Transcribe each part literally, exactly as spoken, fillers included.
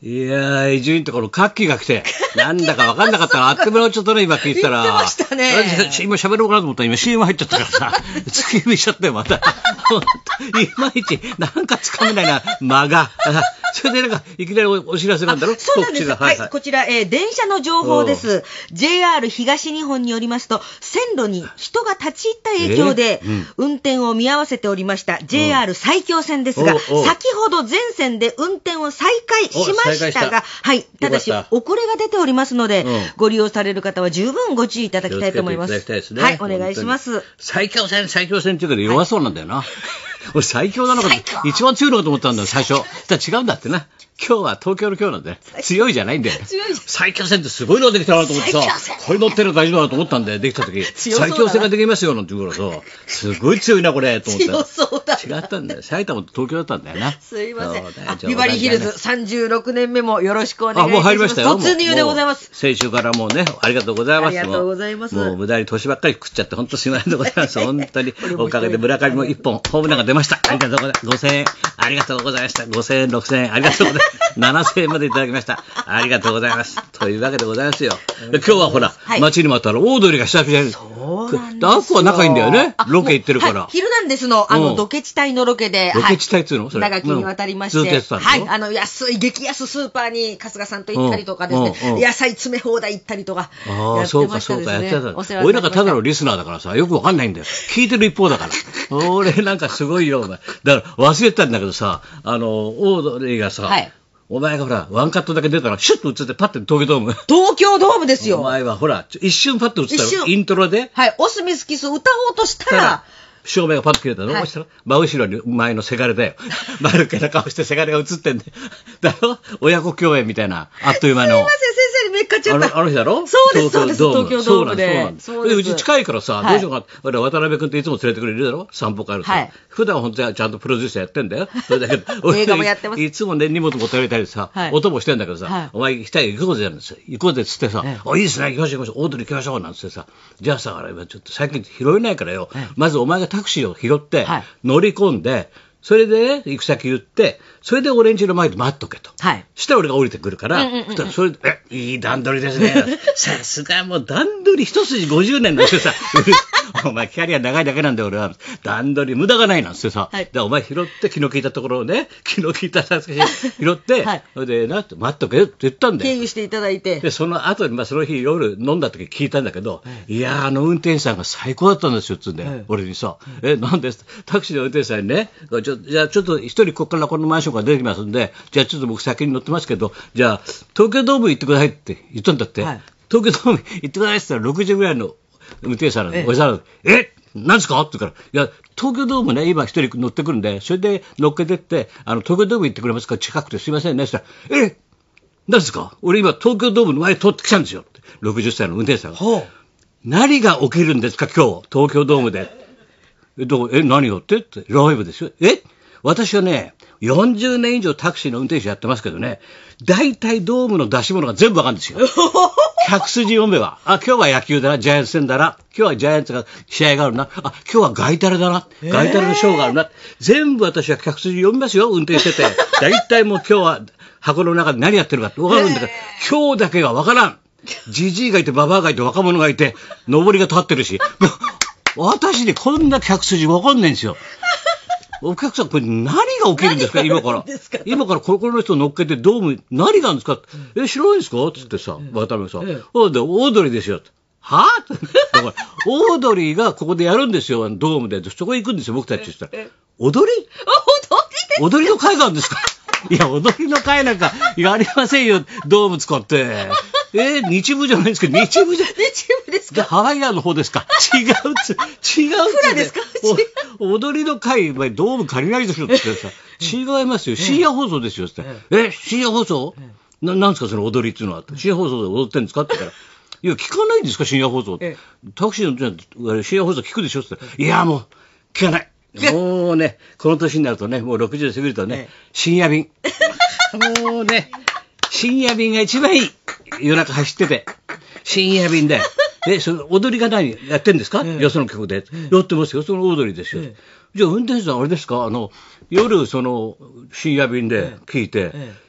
いやー、伊集院とこのカッキーが来て、なんだか分かんなかったら、あってもらうちょっとね、今聞いてたら。 言ってましたね。 今喋ろうかなと思ったら、今 シーエム 入っちゃったからさ、突き指しちゃったよ、また。いまいち、なんかつかめないな、間が。それでなんか、いきなり お, お知らせなんだろ。 そうなんです。はい、はいはい、こちら、えー、電車の情報です。ジェイアール 東日本によりますと、線路に人が立ち入った影響で、えーうん、運転を見合わせておりました ジェイアール 埼京線ですが、先ほど全線で運転を再開しましたが、はい、ただし遅れが出ておりますので、うん、ご利用される方は十分ご注意いただきたいと思います。 ね、 はい、お願いします。 埼京線、埼京線っていうけど弱そうなんだよな。はい、俺最強なのか一番強いのかと思ったんだよ最初。だ違うんだってな。今日は東京の今日なんで、ね、強いじゃないんだよ。強い。埼京線ってすごいのができたなと思ってさ、これ乗ってるの大丈夫だなと思ったんで、できた時埼京線ができますよなんて言うからさ、すごい強いなこれと思って。 強そうだ。 違ったんだよ。埼玉と東京だったんだよな。 すいません。ビバリーヒルズさんじゅうろくねんめもよろしくお願いします。 あ、もう入りましたよ。 突入でございます。 先週からもうね、ありがとうございます。 ありがとうございます。 もう無駄に年ばっかり食っちゃって本当すみませんでございます。本当におかげで村上も一本ホームランが出ました。ありがとうございます。ごせんえんありがとうございました。ごせんえん、ろくせんえんありがとうございます。ななせんえんまでいただきました。ありがとうございます。というわけでございますよ。今日はほら、はい、待ちに待ったらオードリーが久々に。そうなんですよ。アッコは仲いいんだよね。ロケ行ってるから。 はい、ヒルナンデスのあの、うん、ドケチ隊のロケで。 ドケチ隊っていうの、それ長きにわたりまして。 ずっとやってたんですよ。 はい。あの、安い、激安スーパーに春日さんと行ったりとかですね。うんうん、野菜詰め放題行ったりとか。 ああ、そうかそうか、やってた。俺なんかただのリスナーだからさ、よくわかんないんだよ。聞いてる一方だから。俺なんかすごいよ、お前。だから忘れてたんだけどさ、あの、オードリーがさ、はい、お前がほら、ワンカットだけ出たら、シュッと映ってパッて東京ドーム。 東京ドームですよ。 お前はほら、一瞬パッと映ったら、イントロで。 はい、オスミスキス歌おうとしたら、 照明がパッと切れたの、はい、したら真後ろに前のせがれだよ。丸けな顔してせがれが映ってんで。だろ親子共演みたいな、あっという間の。 すいません、先生にめっかっちゃった。 あの、あの日だろそうです、そうです、東京ドームで。 そうなんです、そうなんです。で、うち近いからさ、はい、どうしようか。俺、渡辺君っていつも連れてくれるだろ散歩帰るさ。はい、普段は本当にちゃんとプロデューサーやってんだよ。それだけど、 映画もやってます。 いつもね、荷物持って歩いたりさ、はい、音もしてんだけどさ、はい、お前行きたい、行こうぜやるんですよ。行こうぜっつってさ、はい、お、いいですね、行きましょう行きましょう、オードリー行きましょうなんつってさ、じゃあさ、今ちょっと最近拾えないからよ、はい、まずお前がタクシーを拾って、はい、乗り込んで、それで、ね、行く先言って、それで俺ん家の前で待っとけと。はい。そしたら俺が降りてくるから、うんうんうんうん、それで、え、いい段取りですね。さすがもう段取り一筋ごじゅうねんなんてさ、お前キャリア長いだけなんだよ俺は。段取り無駄がないなんてさ、はい、でお前拾って気の利いたところをね、気の利いたタクシー拾って、はい、それでなって待っとけって言ったんだよ。 経由していただいて。 で、その後に、まあその日夜飲んだ時聞いたんだけど、はい、いやーあの運転手さんが最高だったんですよっつうんで、はい、俺にさ、え、なんです、タクシーの運転手さんにね、ちょじゃあちょっと一人ここからこのマンションから出てきますんで、じゃあちょっと僕先に乗ってますけど、じゃあ東京ドーム行ってくださいって言ったんだって、はい、東京ドーム行ってくださいって言ったらろくじぐらいの運転手さんのおじさんが、え何ですかって言うから、いや、東京ドームね、今一人乗ってくるんで、それで乗っけてって、あの、東京ドーム行ってくれますか近くてすいませんね。そしたら、え何ですか俺今東京ドームの前通ってきたんですよって。ろくじゅっさいの運転手さんが。ほう。何が起きるんですか今日、東京ドームで。え、どえ、何をってって、ライブですよ。え私はね、よんじゅうねん以上タクシーの運転手やってますけどね、大体ドームの出し物が全部わかるんですよ。客筋読めば、あ、今日は野球だな、ジャイアンツ戦だな、今日はジャイアンツが試合があるな、あ、今日はガイタレだな、ガイタレのショーがあるな、全部私は客筋読みますよ、運転してて。大体もう今日は箱の中で何やってるかってわかるんだけど、今日だけがわからん。ジジイがいて、ババアがいて、若者がいて、上りが立ってるし、私ね、こんな客筋わかんないんですよ。お客さん、これ何が起きるんですか今から。今からここの人乗っけてドーム、何があるんですか、うん、え、知らないですかつってさ、渡辺さん。うん、で、オードリーですよ。はぁだから、オードリーがここでやるんですよ、ドームで。そこへ行くんですよ、僕たちって言ったら。踊り踊りの会があるんですかいや、踊りの会なんかやりませんよ、ドーム使って。えー、日舞じゃないんですけど、日舞じゃ、 日舞ですかハワイアンの方ですか違うつ、違うつ、ね。 フラですか踊りの会、ドーム借りないでしょって言ってさ、違いますよ、深夜放送ですよって言ったら、え、深夜放送な、なんですかその踊りっていうのは深夜放送で踊ってるんですかって言ったら、いや、聞かないんですか深夜放送って。タクシーの深夜放送聞くでしょって言ったら、いや、もう、聞かない。もうね、この年になるとね、もうろくじゅう過ぎるとね、深夜便。もうね、深夜便が一番いい。夜中走ってて。深夜便で。え、その踊りが何やってんですか、ええ、よその曲で、ええ。やってますよ。その踊りですよ。ええ、じゃあ運転手さんあれですかあの、夜その深夜便で聞いて、ええ、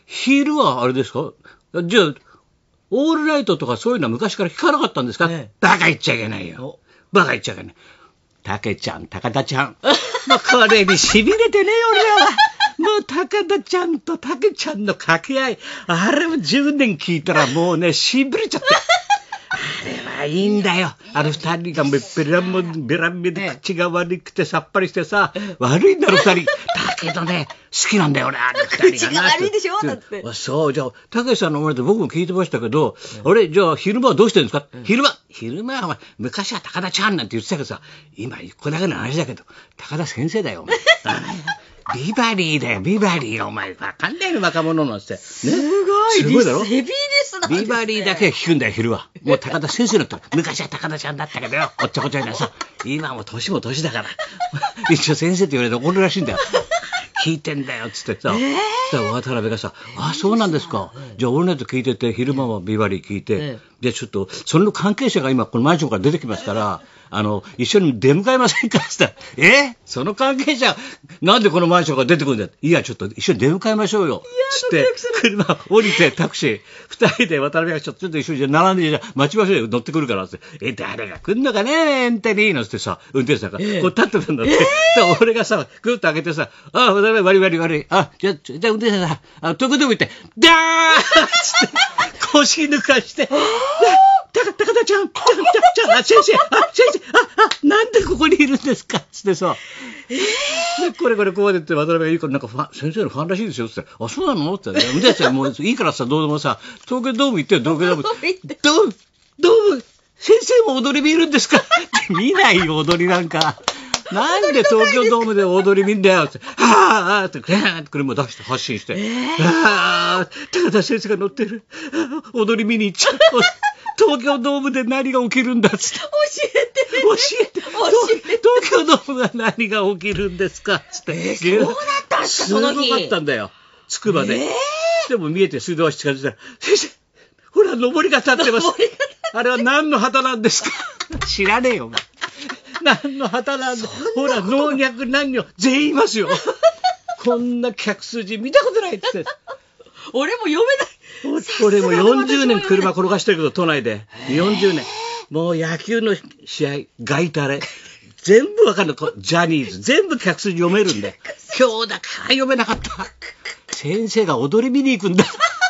昼はあれですか？じゃあ、オールナイトとかそういうのは昔から聞かなかったんですか？ ええ、 バカ言っちゃいけないよ。バカ言っちゃいけない。たけちゃん、高田ちゃん。まあ、これに痺れてね、俺は。もう、高田ちゃんとたけちゃんの掛け合い。あれもじゅうねん聞いたらもうね、痺れちゃって。あれはいいんだよ。あの二人がもうベランもベラン目で口が悪くてさっぱりしてさ、悪いんだろ二人。だけどね、好きなんだよ俺、あの二人がな。 口が悪いでしょだって。 そう、じゃあ、たけしさんの生まれて僕も聞いてましたけど、あれ、じゃあ昼間はどうしてるんですか？昼間、昼間はお前、昔は高田ちゃんなんて言ってたけどさ、今一個だけの話だけど、高田先生だよ、お前。ビバリーだよ、ビバリー。お前、わかんないの、若者のって。ね、 すごい、 すごいだろ？ ヘビーリスナーですね。 ビバリーだけ聞くんだよ、昼は。もう高田先生のと、昔は高田ちゃんだったけどよ、おっちょこちょいなさ、今はもう年も年だから。一応先生って言われて怒るらしいんだよ。聞いてんだよ、つってさ。えー、そしたら渡辺がさ、あ、そうなんですか。じゃあ、オールナイト聞いてて、昼間はビバリー聞いて、えー、じゃあちょっと、その関係者が今、このマンションから出てきますから、あの、一緒に出迎えませんかって言ったら、えその関係者、なんでこのマンションから出てくるんだよ。いや、ちょっと一緒に出迎えましょうよ。つって、車降りてタクシー、二人で渡辺がちょっと一緒に並んで、じゃ待ちましょうよ。乗ってくるからって。え、誰が来んのかねエンテリーノってさ、運転手さんが、こう立ってたんだって。えー、俺がさ、ぐっと開けてさ、あ、渡辺悪い悪い悪い。あ、じゃあ、じゃあ運転手さん、あ、東京でも行って、ダーッつって、腰抜かして、高田ちゃん、ちゃん、あ、先生、あ、先生、あ、あ、なんでここにいるんですかつってさ、えー、でこれこれこうやって渡辺が言うから、なんかファン先生のファンらしいですよって、あ、そうなのって言って、運転手さんもういいからさ、どうでもさ、東京ドーム行ってよ、東京ドーム。ドーム、ドーム、先生も踊り見るんですかって見ないよ、踊りなんか。なんで東京ドームで踊り見んだよって、はぁーって、グレーンって車出して発信して、えー、あー、高田先生が乗ってる。踊り見に行っちゃう。東京ドームで何が起きるんだっつって。教えて。 教えて。東京ドームが何が起きるんですかっつって。 えー、そうだったんですか、その日。 すごかったんだよ。つくばで。えー、でも見えて水道橋近づいたら、先生、ほら、上りが立ってます。あれは何の旗なんですか知らねえよ、お前。何の旗なんだ。ほら、老若男女、全員いますよ。こんな客筋見たことないって。 俺も読めない。 俺もよんじゅうねん車転がしてるけど、都内で。よんじゅうねん。もう野球の試合、ガイタレ。全部わかるの。ジャニーズ。全部客筋読めるんで。今日だから読めなかった。先生が踊り見に行くんだ。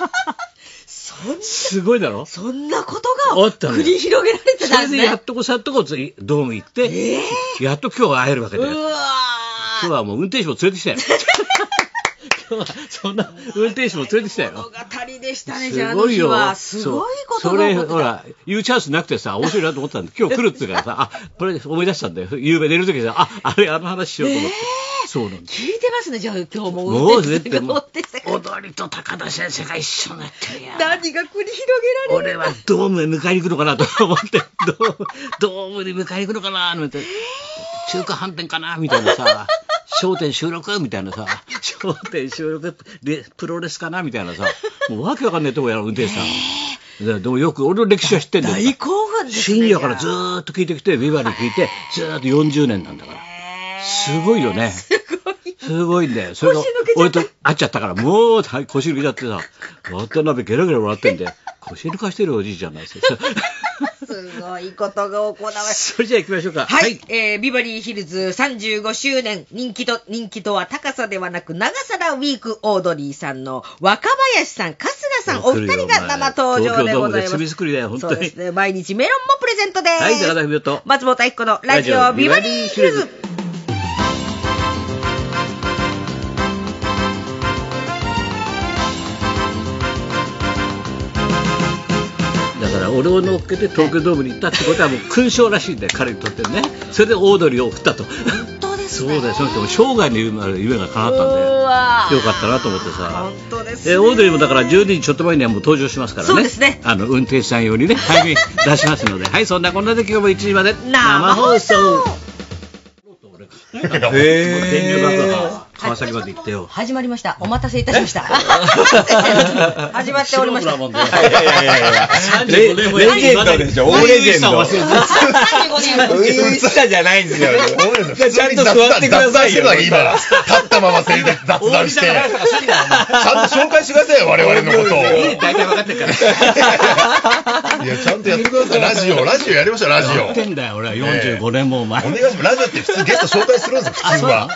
すごいだろ。 そんなことが繰り広げられてたんですね。 それでやっとこさっとこドーム行って、えー、やっと今日会えるわけだよ。うわ今日はもう運転手も連れてきたよ。今日はそんな運転手も連れてきたよ。 物語でしたね、じゃあ、あの日は。すごいことそれ、ほら、言うチャンスなくてさ、面白いなと思ったんで、今日来るって言うからさ、あ、これ思い出したんだよ。夕べ寝るときさ、あ、あれ、あの話しようと思って。えー、そうなんです。 聞いてますね、じゃあ、今日ももう絶対踊りと高田先生が一緒になってるやん。 何が繰り広げられる。 俺はドームへ迎えに行くのかなと思って、ドーム、ドームに迎えに行くのかなと思って、中華飯店かなみたいなさ。笑点収録みたいなさ、笑点収録でプロレスかなみたいなさ、もうわけわかんないとこやろ、運転手さん。で, でもよく俺の歴史は知ってんだよ。 大興奮ですね。 深夜からずーっと聞いてきて、ビバリー聞いて、ずーっとよんじゅうねんなんだから。すごいよね。すごい。すごいんだよ。それが俺と会っちゃったから、もう腰抜けちゃってさ、渡辺ゲラゲラ笑ってんで、腰抜かしてるおじいちゃんなんですよ。 すごいことが行われ。 それじゃあ行きましょうか。 はい。はい、えー、ビバリーヒルズさんじゅうごしゅうねん、人気と、人気とは高さではなく長さだウィーク、オードリーさんの若林さん、春日さん、お二人が生登場でございます。 罪作りだよ、本当に。 そうですね。毎日メロンもプレゼントです。 はい、高田文夫と松本明子のラジオビバリーヒルズ。 俺を乗っけて東京ドームに行ったってことはもう勲章らしいんだよ、彼にとってね。それでオードリーを振ったと。 本当ですね。 そうだよ、その人も生涯の夢が叶ったんで、よかったなと思ってさ。 本当ですね。 えオードリーもだからじゅうにじちょっと前にはもう登場しますからね。 そうですね。 あの運転手さん用にね、早めに出しますので、はい、そんなこんなで今日もいちじまで生放送。 へー。電流爆破。 川崎まで行ってよ。 始まりました。お待たせいたしました。始まっておりました。 いやいやいやいや。さんじゅうごねんもレジェンドでしょ。大レジェンド。 さんじゅうごねん初々しさじゃないんですよ。 ちゃんと座ってくださいよ。今立ったまま正座雑談して。ちゃんと紹介してくださいよ、我々のことを。 大体分かってるから。 いや、ちゃんとやってください。ラジオ、ラジオやりましょう、ラジオ。 やってんだよ、俺はよんじゅうごねんもお前。 お願いします。ラジオって普通ゲスト紹介するんですよ、普通は。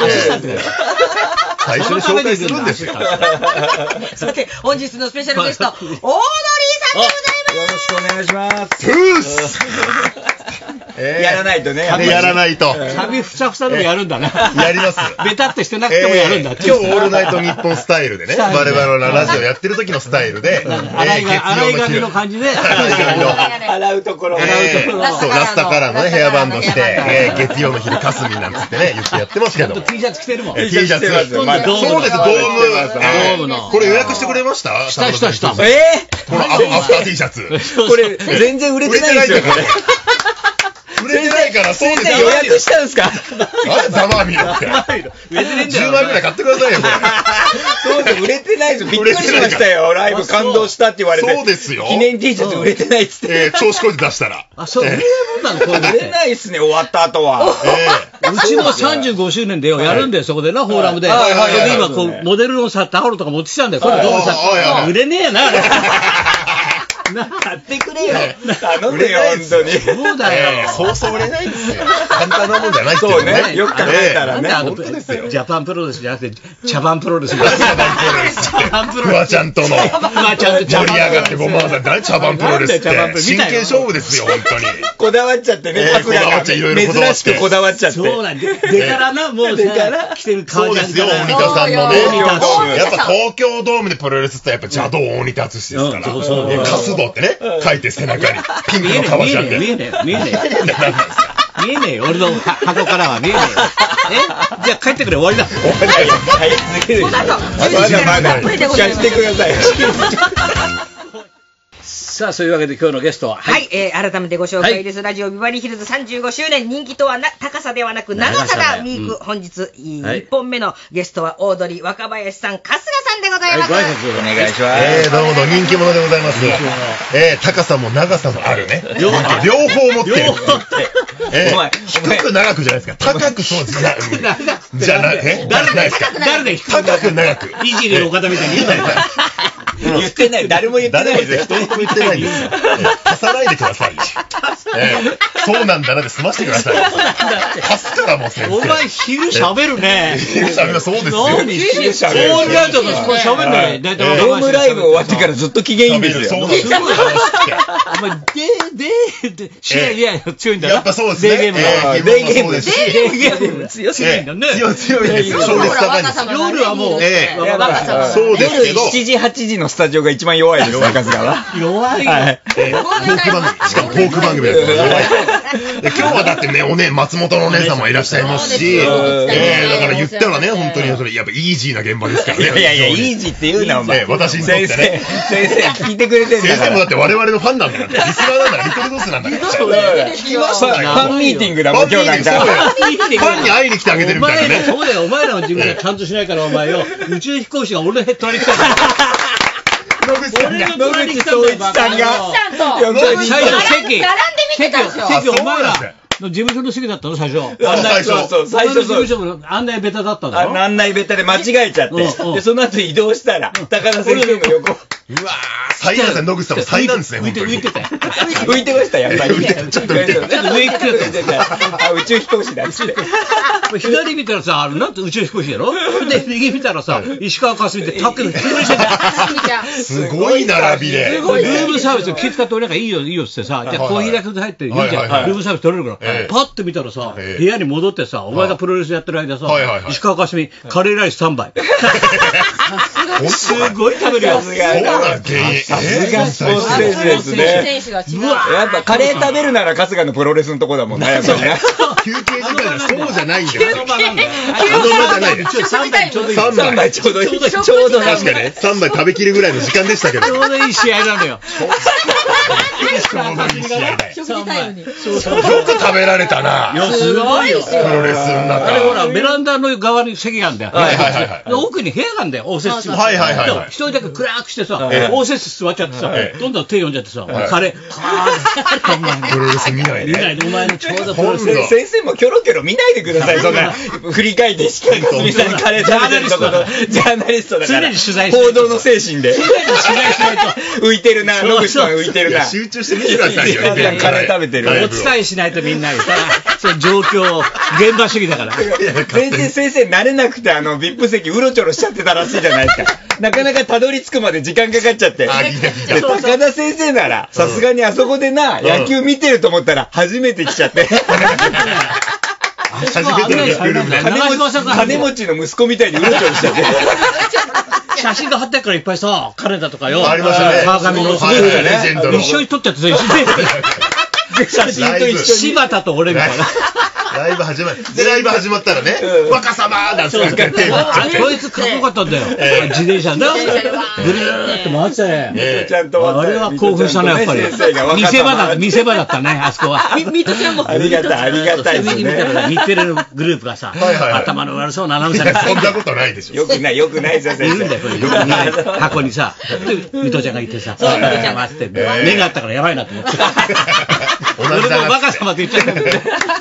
最初に紹介するんですよ。 さて、本日のスペシャルゲスト、オードリーさんでございます。 よろしくお願いします。 トゥースやらないとね。 やらないと。 髪ふさふさでもやるんだな。 やります。 ベタってしてなくてもやるんだ。 今日オールナイトニッポンスタイルでね、我々のラジオやってる時のスタイルで、 洗い髪の感じで。 洗うところ。 洗うところ。 そう、ラスタカラーのね、ヘアバンドして、月曜の昼かすみなんつってね、言ってやってますけど。 T シャツ着てるもん。 T シャツ。そうです、ドーム。ドームの。これ予約してくれました？ したしたした。 えこのアフター T シャツ。 これ、全然売れてないですよ、これ。 売れてないから、そうですよ。 予約したんですか？ あれ、ざまあみろって。じゅうまんぐらい買ってくださいよ、これ。 そうです、売れてないです。びっくりしましたよ。ライブ感動したって言われて。 そうですよ。 記念 T シャツ売れてないっつって。 調子こいて出したら。 あ、そう、売れるもんなの、これ。 売れないっすね、終わった後は。 うちもさんじゅうごしゅうねんでやるんだよ、そこでな、フォーラムで。で、今、こう、モデルのさ、タオルとか持ってきたんだよ。これどうさ、売れねえやな、あれ。 買ってくれよ。頼んでよ、本当に。 そうだよ。 そうそう売れないんですよ。簡単なもんじゃないっていうね。よく考えたらね。 本当ですよ。ジャパンプロレスじゃなくて、茶番プロレス。茶番プロレス。茶番プロレス。 フワちゃんとの。 フワちゃんと盛り上がってごまんさん、何茶番プロレスって。真剣勝負ですよ、本当に。 こだわっちゃってね。 こだわっちゃいろいろこだわって。 珍しくこだわっちゃって。 そうなんで。でからな、もうさ、来てるそうですよ、大仁田さんのね。やっぱ東京ドームでプロレスってやっぱ邪道大仁田敦ですから。そうそう。カスドってね、書いて背中に。ピンクの革ジャンで。 見えねえ、見えねえ。見えねえよ、俺の箱からは見えねえ。えじゃあ帰ってくれ、終わりだ。終わりだよ。 はい、続ける。まだまだ、聞かせてください。 さあ、そういうわけで今日のゲストは。 はい、えー、改めてご紹介です。はい、ラジオビバリーヒルズさんじゅうごしゅうねん、人気とはな高さではなく長さがミーク。うん、本日、いっぽんめのゲストはオードリー若林さん、春日さんでございます。はい、 お願いします。 えー、どうもどうも人気者でございます。えー、高さも長さもあるね。両方持ってる。両方持ってる。えー、低く長くじゃないですか。高くそうです。じゃない。え誰ですか？誰で低く高く長く。 いじりの方みたいに言うなよ。 言ってない。誰も言ってないです。 人に言ってないんですよ。足さないでください。そうなんだなで済ましてください。足すからもう先生。 お前昼喋るね。 昼喋る、そうですよ。 何昼喋る。オールナイトのこれ喋るね。 ドームライブ終わってからずっと機嫌いいんですよ。 そうですよ。 お前、で、で、で、試合、いや、強いんだな。 やっぱそうですね。 デーゲームが。デーゲーム。 デーゲーム強すぎるんだね。 強強いですよ。勝率高いんです。 夜はもう、 そうですけど。 しちじ、はちじのスタジオが一番弱いです、若狭は。 弱いよ。 トーク番組、しかもトーク番組ですから弱い。今日はだってね、おね、松本のお姉さんもいらっしゃいますし、ええ、だから言ったらね、本当にそれ、やっぱイージーな現場ですからね。 いやいや、イージーって言うな、お前。 私にとってね。 先生、聞いてくれてんだから。 先生もだって我々のファンなんだから。リスナーなんだから、リトルドスなんだから。 聞きましたよ。ファンミーティングだもん、今日なんか。 ファンに会いに来てあげてるみたいなね。 そうだよ、お前らの自分でちゃんとしないから、お前よ。宇宙飛行士が俺のヘッドに来たから。 野口さんが、野口聡一さんが、 最初席、 並んで見てたんですよ。 席お前ら。事務所の席だったの最初。 最初、そう、最初そう。 事務所の案内ベタだったの。 案内ベタで間違えちゃって。で、その後移動したら、高田先生の横。 うわぁ、災難ですね、野口さんも災難ですね、 浮いて、浮いてたよ。 浮いてました、やっぱり。 ちょっと浮いてた。 ちょっと上行ってた。あ、宇宙飛行士だって。 左見たらさ、あれなんて宇宙飛行士やろで、右見たらさ、石川佳純ってタックのひっくり返してた。 すごい並びで。 ルームサービス気遣って俺なんかいいよ、いいよってさ、じゃあコーヒーだけ入って言うじゃん。ルームサービス取れるから。パッと見たらさ、部屋に戻ってさ、お前がプロレスやってる間さ、石川佳純、カレーライスさんばい。すごい食べるよ。 そうなん現役。 さすがスポーツ選手ですね。やっぱカレー食べるなら春日のプロレスのとこだもんね、やっぱりね。 休憩時間でそうじゃないんだよ。 あの場なんだよ。 あの場じゃないよ。 さんばいちょうどいい。 さんばいちょうどいい。 ちょうどいい。 ちょうど確かね、さんばい食べきるぐらいの時間でしたけど。 ちょうどいい試合なのよ。 食事タイムに。 よく食べられたな。 すごいよ。 プロレスの中。 あれほら、ベランダの側に席があるんだよ。 はいはいはい。 奥に部屋があるんだよ、応接室。 はいはいはい。 一人だけ暗くしてさ、応接室座っちゃってさ、どんどん手読んじゃってさ、カレー、 プロレス見ないね。 見ないで、お前のちょうどプロレス。 先生もキョロキョロ見ないでください、そんな。振り返って、しっかりとみさんにカレー食べてるところ、ジャーナリストだから。 常に取材して。 報道の精神で。 常に取材しないと。 浮いてるな、野口さん浮いてるな。 集中して見てくださいよ。 カレー食べてる。 お伝えしないとみんなにさ、その状況、現場主義だから。 全然先生慣れなくて、あの、ブイアイピー 席うろちょろしちゃってたらしいじゃないですか。なかなかたどり着くまで時間かかっちゃって。で、高田先生なら、さすがにあそこでな、野球見てると思ったら、初めて来ちゃって。 初めての金持ちの息子みたいにうろちょろしちゃって。 写真が貼ってあるからいっぱいさ、金田とかよ。 ありましたね。 川上の一緒に撮っちゃってさ、写真と一緒に。柴田と俺みたいな。 ライブ始まる。で、ライブ始まったらね、若様なんて言って。 こいつかっこよかったんだよ。自転車だ。ぐるーって回ってたね。 ちゃんと。 あれは興奮したね、やっぱり。見せ場だ、見せ場だったね、あそこは。 ミトちゃんも。 ありがたい、ありがたいですね。見たら日テレのグループがさ、頭の悪そうなアナウンサーが。 そんなことないでしょ。 よくない、よくないですよ、先生。 いるんだよ、よくない箱にさ。ミトちゃんがいてさ、回って目があったからやばいなと思って。俺も若様って言っちゃったんだよ。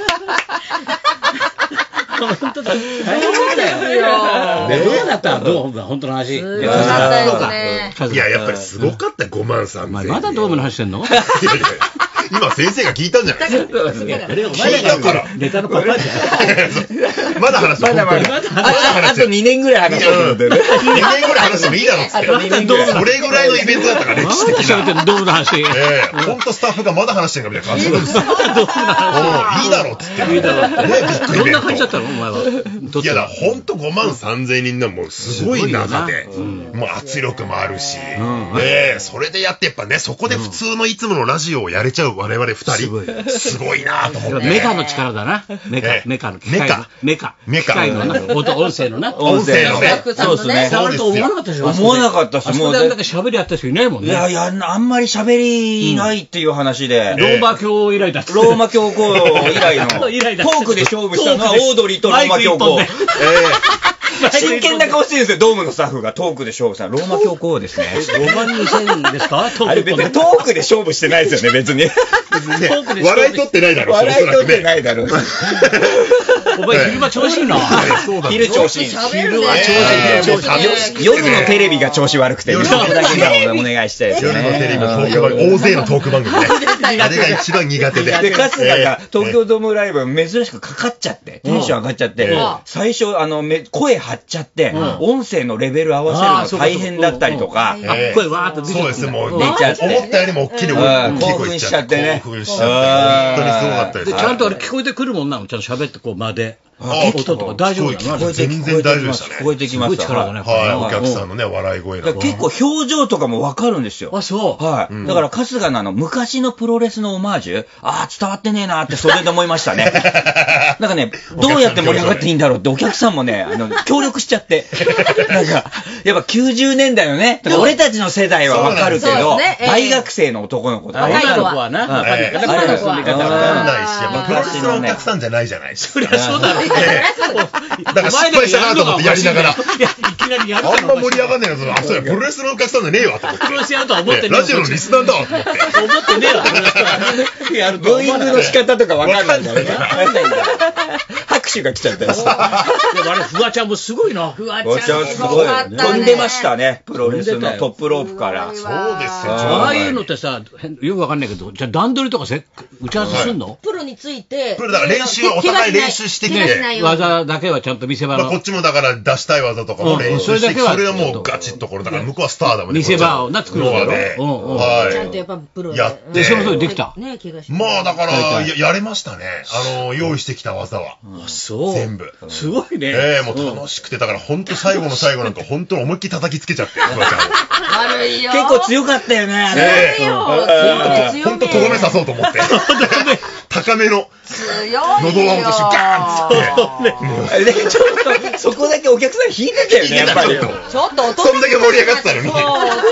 本当だ。大変だよ。どうだったどう本当の話。 すごかったよね。 いや、やっぱりすごかったよ、ごまんさんぜん。 まだドームの話してんの？ 今先生が聞いたんじゃないですか。聞いたから。 ネタのパターンじゃん。まだ話す。 まだまだ。あとにねんぐらい話してる。 にねんぐらい話してもいいだろっつって。それぐらいのイベントだったから、歴史的な。 ドームの話。 ほんとスタッフがまだ話してんかみたいな感じなんですよ。いいだろっつって。 いいだろって。 ね、びっくり。 どんな感じだったのお前は。 いやだ、ほんとごまんさんぜんにんのもうすごい中で、もう圧力もあるし、ね、それでやってやっぱね、そこで普通のいつものラジオをやれちゃう我々ふたり、すごいなと思って。 メカの力だな。メカ、メカの機械の。メカ。 メカ。 機械のな。音声のな。 音声のね。 そうですね。 触ると思わなかったでしょ。 思わなかったし、 もう。あそこであんだけ喋りやった人いないもんね。 いやいや、あんまり喋りないっていう話で。 ローマ教以来だって。 ローマ教皇以来の。トークで勝負したのはオードリーとローマ教皇。真剣な顔してるんですよ、ドームのスタッフがトークで勝負したローマ教皇ですね。 ごまんにせんですか？ あれ別にトークで勝負してないですよね、別に。 笑い取ってないだろ、 笑い取ってないだろ。 お前昼間調子いいな。 昼調子いい。 昼は調子いい。 夜のテレビが調子悪くて、そこだけお願いしたいですよね。 夜のテレビのトーク番組、大勢のトーク番組ね。あれが一番苦手で。 で、春日が東京ドームライブ珍しくかかっちゃって、テンション上がっちゃって、最初、あの、声張っちゃって、音声のレベル合わせるの大変だったりとか、 声わーっと出ちゃって。 そうです、もう、出ちゃって。思ったよりも大きい声、 興奮しちゃってね。 興奮しちゃって。本当にすごかったです。 ちゃんとあれ聞こえてくるもんなの、ちゃんと喋ってこう間で。音とか大丈夫だな。 全然大丈夫でしたね。 聞こえてきました。 力だね。 はい、お客さんのね、笑い声が。 結構表情とかもわかるんですよ。 あ、そう。 はい。だから春日のあの、昔のプロレスのオマージュ、ああ、伝わってねえなってそれで思いましたね。なんかね、どうやって盛り上がっていいんだろうってお客さんもね、あの、協力しちゃって。なんか、やっぱきゅうじゅうねんだいのね、俺たちの世代はわかるけど、大学生の男の子とか。 女の子はな。 わかんないし、やっぱプロレスのお客さんじゃないじゃないですか。 そりゃそうだろうね。 だから失敗したなと思ってやりながら。いや、いきなりやる。 あんま盛り上がんねえな、あ、そうや、プロレスのお客さんじゃねえわと思って。 プロレスやるとは思ってねえ。 ラジオのリスナーだわと思って。 思ってねえわ、やると。 ブーイングの仕方とかわかんないんだよね。拍手が来ちゃったりして。でもあれ、フワちゃんもすごいな。 フワちゃんすごい。飛んでましたね、プロレスのトップロープから。 そうですよ。 ああいうのってさ、よくわかんないけど、じゃあ段取りとかせ打ち合わせすんの？ プロについて。 プロだから練習、お互い練習してきて。 技だけはちゃんと見せ場の。 こっちもだから出したい技とかも練習して、それはもうガチッとこれだから向こうはスターだもんね。 見せ場をな作るわね。 はい。ちゃんとやっぱプロで。やって。 その通りできた。 ね、怪我して。 まあだからやれましたね。あの用意してきた技は。 あ、そう。 全部。 すごいね。 ええ、もう楽しくてだから本当最後の最後なんか本当に思いっきり叩きつけちゃって。 悪いよ。 結構強かったよね。 悪いよ。 本当とどめ刺そうと思って。高めの喉輪落としガーンっつって。ちょっとそこだけお客さん引いてたよね、やっぱり。 ちょっと音そんだけ盛り上がってたのに。 そう。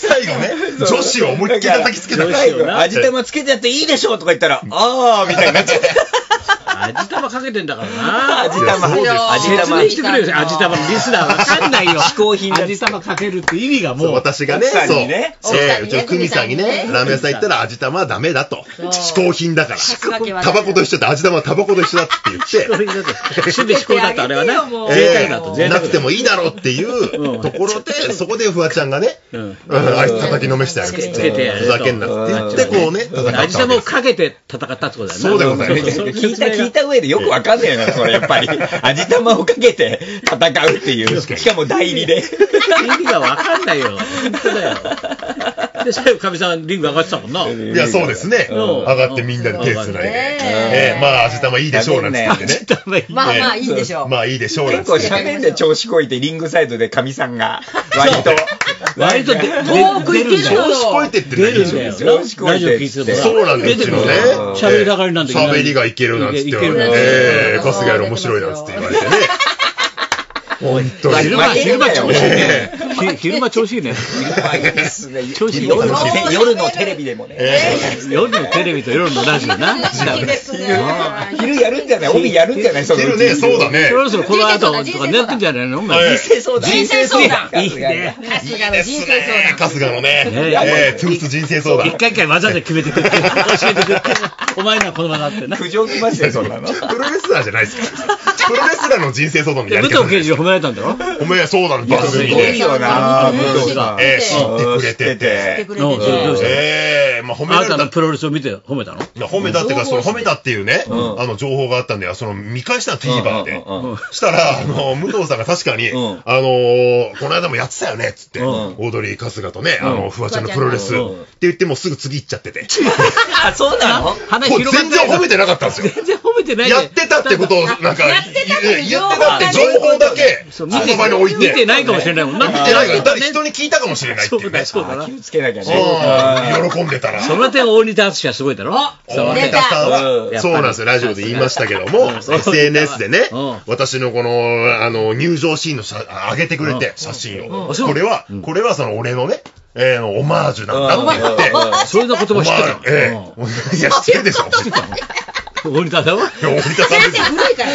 最後ね、女子を思いっきり叩きつけた。 最後、味玉つけてやっていいでしょとか言ったら、あーみたいになっちゃって。 味玉かけてんだからな。 味玉。 味玉。説明してくれよ、味玉のリスナーわかんないよ。 嗜好品だ。 味玉かけるって意味がもう。 私がね、そう。ええ、うちの久美さんにね、ラーメン屋さん行ったら味玉はダメだと。嗜好品だから。タバコと一緒って味玉はタバコと一緒だって言って。 趣味嗜好だとあれはね。 ええ、なくてもいいだろうっていうところで、そこでフワちゃんがね、あいつ叩きのめしてやるって言って、ふざけんなって言って、こうね、 味玉をかけて戦ったってことだよね。 そうでございます。 聞いた聞いた上でよくわかんないよな、それやっぱり。味玉をかけて戦うっていう。しかも代理で。 意味がわかんないよ。本当だよ。で、最後、かみさんリング上がってたもんな。 いや、そうですね。上がってみんなで手つないで。ええ、まあ、味玉いいでしょうなんて言ってね。 まあまあいいでしょう。 まあいいでしょうなんて。結構喋んで調子こいて、リングサイドでかみさんが、割と、 割と遠く行けるよ。 調子こいてって出るんだよ。 調子こいて。 そうなんですよね。 喋りながらなんだけど。 喋りがいけるなんつって言われて、ええ、春日より面白いなんつって言われてね。本当に。 昼間、昼間調子いいね。昼間調子いいね。調子いい。 夜のテレビでもね。 夜のテレビと夜のラジオな。 昼やるんじゃない？帯やるんじゃない？ 昼ね、そうだね。 そろそろこの後とかやってんじゃないの？ 人生相談。 人生相談。 いいね。 春日の人生相談。 春日のね、ええ、トゥース人生相談。 一回一回技で決めてくれて、教えてくれて、お前のはこのままだってな。 苦情来ましたよ、そんなの。 プロレスラーじゃないですか。プロレスラーの人生相談のやり方。 武藤刑事が褒められたんだろ？ 褒め、そうだね、番組で。 すごいよな、武藤さん。 ええ、知ってくれてて。ええ、まあ褒められた。 あなたのプロレスを見て褒めたの？ 褒めたっていうか、その褒めたっていうね、あの情報があったんで、その見返したの TVer で。したら、あの、武藤さんが確かに、あの、この間もやってたよね、つって、オードリー春日とね、あの、フワちゃんのプロレスって言ってもすぐ次行っちゃってて。 あ、そうなの？ 全然褒めてなかったんですよ。 全然褒めてない。 やってたってことを、なんか、 やってたって情報だけ、その場に置いて。 見てないかもしれないもんな。 見てないから、人に聞いたかもしれないっていうね。 そうだな。 気をつけなきゃね。 喜んでたら。 その点、大仁田敦はすごいだろ？ 大仁田さんは、そうなんですよ、ラジオで言いましたけども、エスエヌエス でね、私のこの、あの、入場シーンの上げてくれて、写真を。これは、これはその俺のね、えー、オマージュなんだって言って。 そういう言葉知ってたの？ ええ。いや、知ってるでしょ。 大仁田さんは？ 大仁田さんですよ。 古いから。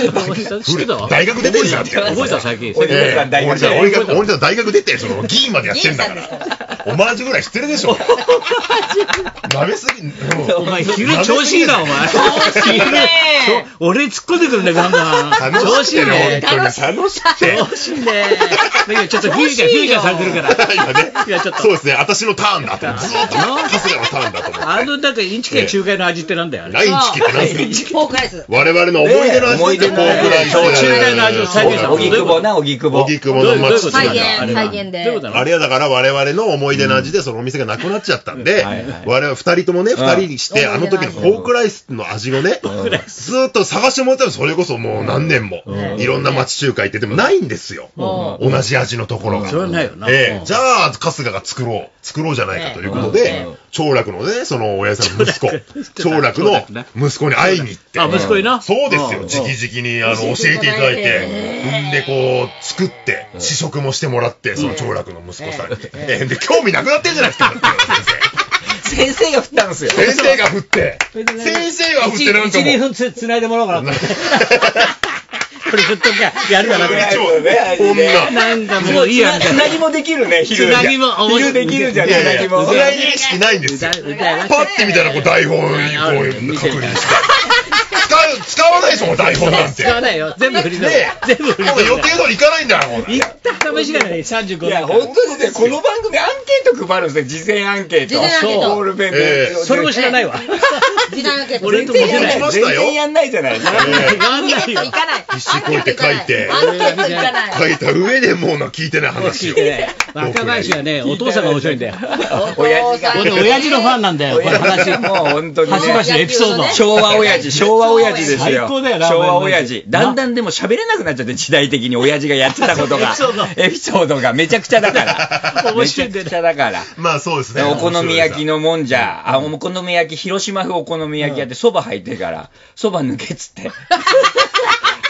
知ってたわ。 大学出てるじゃんって。 覚えた最近。 大仁田大学大仁田大学出て、その議員までやってんだから。オマージュぐらい知ってるでしょ。舐めすぎ。 お前昼調子いいなお前。俺突っ込んでくるねガンガン。 調子いいね。本当に楽しくて。 調子いいね。ちょっとフューチャーフューチャーされてるから。 今ね。そうですね。私のターンだと。ずっと春日のターンだと思って。 あのなんかインチキ中華の味ってなんだよね。 ラインチキってなんですか？ ポークライス。 我々の思い出の味でポークライス。 中華の味を再現した。 荻窪な荻窪。 荻窪の町。 再現再現で。 あれはだから我々の思い出の味でそのお店がなくなっちゃったんで、我々二人ともね、二人してあの時のポークライスの味をね、ずっと探してもらったらそれこそもう何年もいろんな町中華行っててもないんですよ。同じ味のところが。 それはないよな。 ええ、じゃあ春日が作ろう作ろうじゃないかということで、長楽のねその親父さんの息子、長楽の息子に会いに行って、 あ息子にな。 そうですよ。直々にあの教えていただいて、んでこう作って試食もしてもらってその長楽の息子さんに、えで興味なくなってんじゃないですか。 先生が振ったんですよ。 先生が振って。先生が振ってなんかもう。 いち、にふんつないでもらおうかなって。これ振っときゃやるかなって。 こんな。 なんかもういいやん。 つなぎもできるね、昼。 つなぎも。 昼できるじゃん、つなぎも。 つなぎ意識ないんですよ。パッて見たらこう台本こういう確認して。使わないでしょ、台本なんて。 使わないよ。全部振りで。全部振りで。 予定通りいかないんだよ、 行った試しがないさんじゅうごねん。 いや、本当ですね。この番組アンケート配るんですね。事前アンケート。 そう。 ボールペンで。 それも知らないわ。 事前アンケート。 俺とも知らない。 全然やんないじゃないですか。 アンケート行かない。 必死こいて書いて。 アンケート行かない。 書いた上でもう聞いてない話を。 若林はね、お父さんが面白いんだよ。 親父が。 俺親父のファンなんだよ、この話。 もう本当に。 端々エピソード。 昭和親父、昭和親父ですよ。 最高だよな。 昭和親父。だんだんでも喋れなくなっちゃって、時代的に親父がやってたことが。エピソードがめちゃくちゃだから。めちゃくちゃだから。 まあそうですね。 お好み焼きのもんじゃ、あ、お好み焼き、広島風お好み焼きやって、そば入ってから、そば抜けっつって。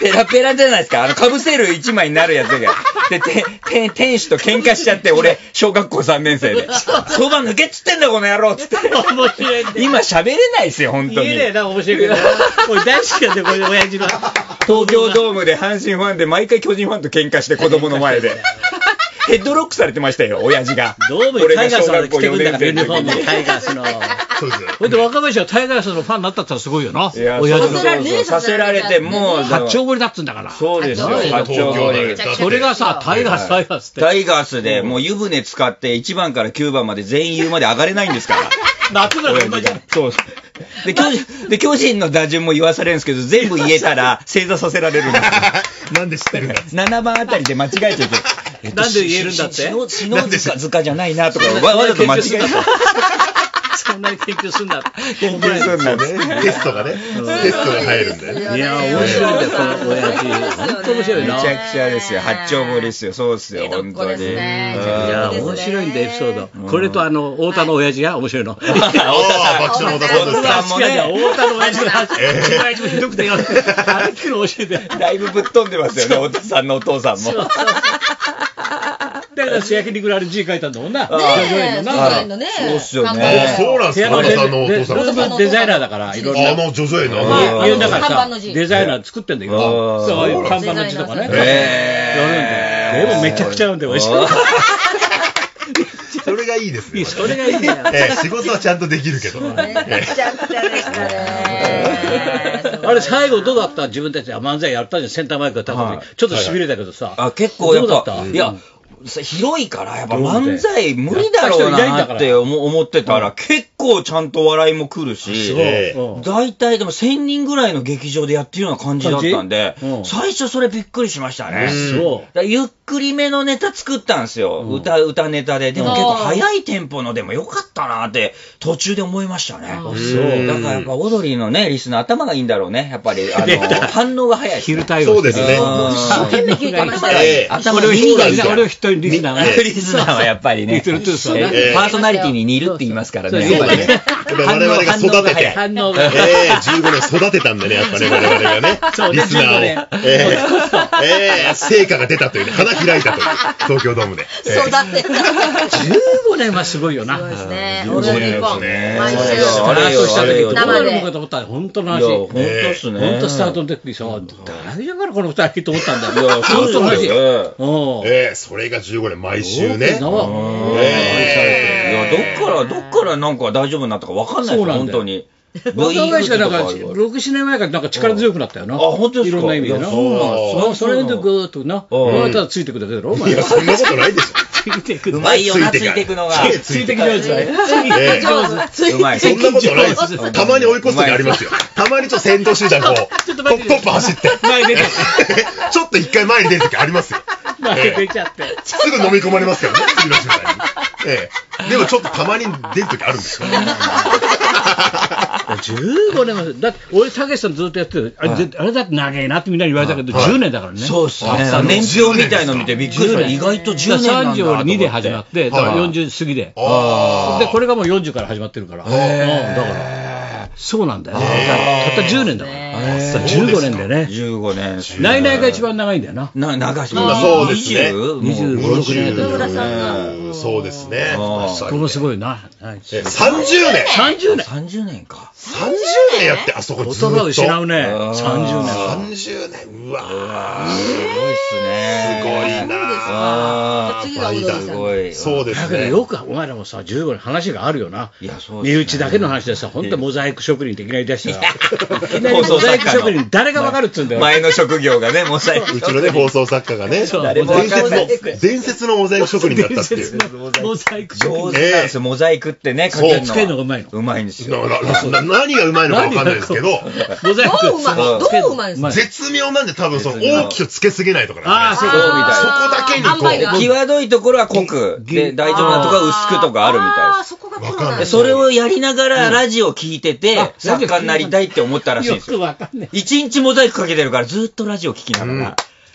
ペラペラじゃないですか。あの、被せる一枚になるやつが。で、て、て、店主と喧嘩しちゃって、俺、小学校さんねん生で。そば抜けっつってんだ、この野郎っつって。 面白いね。 今喋れないですよ、本当に。 言えねえな、面白いけど。俺大好きなんだよ、これ、親父の。 東京ドームで阪神ファンで、毎回巨人ファンと喧嘩して子供の前で。ヘッドロックされてましたよ、親父が。 どうもタイガースまで来てくんだから、ユニフォームでタイガースの。 そうです。 ほいで、若林はタイガースのファンになったってのはすごいよな。 いや、 親父そうそうそうさせられて、もう、 八丁堀だっつうんだから。 そうですよ、八丁堀。 それがさ、タイガース、タイガースって。 タイガースで、もう湯船使っていちばんからきゅうばんまで全員湯まで上がれないんですから。 夏村が同じ。 そうで巨人。で、巨人の打順も言わされるんですけど、全部言えたら正座させられるんですよ。 なんで知ってるんだななばんあたりで間違えちゃって。 なんで言えるんだって篠塚塚じゃないなとか、わざと間違えちゃって。 そんなに研究すんな。 研究すんなね。テストがね、テストが入るんだよね。 いや、面白いんだよ、この親父。本当面白いな。 めちゃくちゃですよ。八丁堀ですよ。そうですよ、本当に。いや、面白いんだ、エピソード。これと、あの、太田の親父が面白いの。 太田さん。爆笑の太田さんですか。 太田もね、太田の親父の話。親父もひどくてよ。あれ聞くの面白いんだよ。 だいぶぶっ飛んでますよね、太田さんのお父さんも。 だから焼肉のあれ字書いたんだもんな。そうっすよね。 そうなんですか、太田さんのお父さん。 デザイナーだから、いろんな。 あの、ジョジョ絵の。 言うんだからさ、デザイナー作ってんだけど、そういう看板の字とかね。やるんだよ。でもめちゃくちゃなんだよ、おいしい。 それがいいですね。 それがいいんだよ。 ええ、仕事はちゃんとできるけど。 めちゃくちゃでしたね。 あれ最後どうだった？自分たちは漫才やったじゃん、センターマイクが高くて。ちょっと痺れたけどさ。 あ、結構やっぱ、いや、広いからやっぱ漫才無理だろうなって思ってたら結構ちゃんと笑いも来るし、大体でもせんにんぐらいの劇場でやってるような感じだったんで、最初それびっくりしましたね。ゆっくりめのネタ作ったんですよ、歌歌ネタで。でも結構早いテンポのでもよかったなって途中で思いましたね。だからやっぱオードリーのねリスナー頭がいいんだろうね、やっぱりあの反応が早い。 昼対応。 そうですね。 頭が耳がいいから。 俺を一人リスナーが。 リスナーはやっぱりね、パーソナリティに似るって言いますからね。 我々が育てて、反応がじゅうごねん育てたんだね、やっぱね、我々がね、リスナーを。ええ、成果が出たというね、花開いたという、東京ドームで。 育てた。 じゅうごねんはすごいよな。 そうですね。 オール日本。毎週スタートした時、どうなるのかと思ったら、本当の話。 本当っすね。 本当スタートの時にさ、大丈夫かな、この二人と思ったんだよ。本当の話。 ええ、それがじゅうごねん毎週ね。 いや、どっから、どっからなんか大丈夫になったか分かんないですよ、本当に。 若林がなんか、ろく、ななねんまえからなんか力強くなったよな。あ、 本当ですか。 いろんな意味でな。そう。それでぐーっとな。またついてくだけだろ、お前。 いや、そんなことないでしょ。 ついてく。うまいよな、ついてくのが。 ついてく上手だよ。 うまい。 そんなことないです。たまに追い越す時ありますよ。たまにちょっと先頭集団こう、トップ走って。 前出ちゃって。 ちょっと一回前に出る時ありますよ。 前出ちゃって。 すぐ飲み込まれますからね、次の集団に。ええ。でもちょっとたまに出る時あるんですよ。 じゅうごねんも、だって俺、たけしさんずっとやってる、あれだって長えなってみんなに言われたけど、じゅうねんだからね。 そうっすね。年表みたいの見てびっくりした。意外とじゅうねんなんだ。 さんじゅうにで始まって、だからよんじゅう過ぎで。で、これがもうよんじゅうから始まってるから。だから、そうなんだよ。たったじゅうねんだから。じゅうごねんでね。 じゅうごねん。 ナイナイが一番長いんだよな。 な、長い。 そうですね。 にじゅうご、ろくねんやってるからね。そうですね。 これもすごいな。 さんじゅうねん ! さんじゅうねん !さんじゅうねんか。 さんじゅうねんやって、あそこずっと。 言葉を失うね。さんじゅうねん。 さんじゅうねん。うわぁ。 すごいっすね。 すごいなぁ。 次がオードリーさん。 すごい。 そうですね。 だけどよく、お前らもさ、じゅうごねん話があるよな。 いや、そう身内だけの話でさ、本当モザイク職人っていきなり出したら。いきなりモザイク職人、誰がわかるっつうんだよ。 前の職業がね、モザイク。 うちのね、放送作家がね、伝説の、伝説のモザイク職人だったっていう。 モザイク職人。 上手なんですよ、モザイクってね、 かけるの。つけるのがうまいの。 うまいんですよ。 何がうまいのかわかんないですけど、 モザイク。 どううまいどううまいんですか？ 絶妙なんで多分その大きくつけすぎないとかああ、そういうことみたいな。 そこだけにこう。 際どいところは濃く、で、大丈夫なところは薄くとかあるみたいです。 ああ、そこがプロなんだ。 それをやりながらラジオ聞いてて、作家になりたいって思ったらしいんですよ。 よくわかんない。 一日モザイクかけてるからずっとラジオ聞きながら。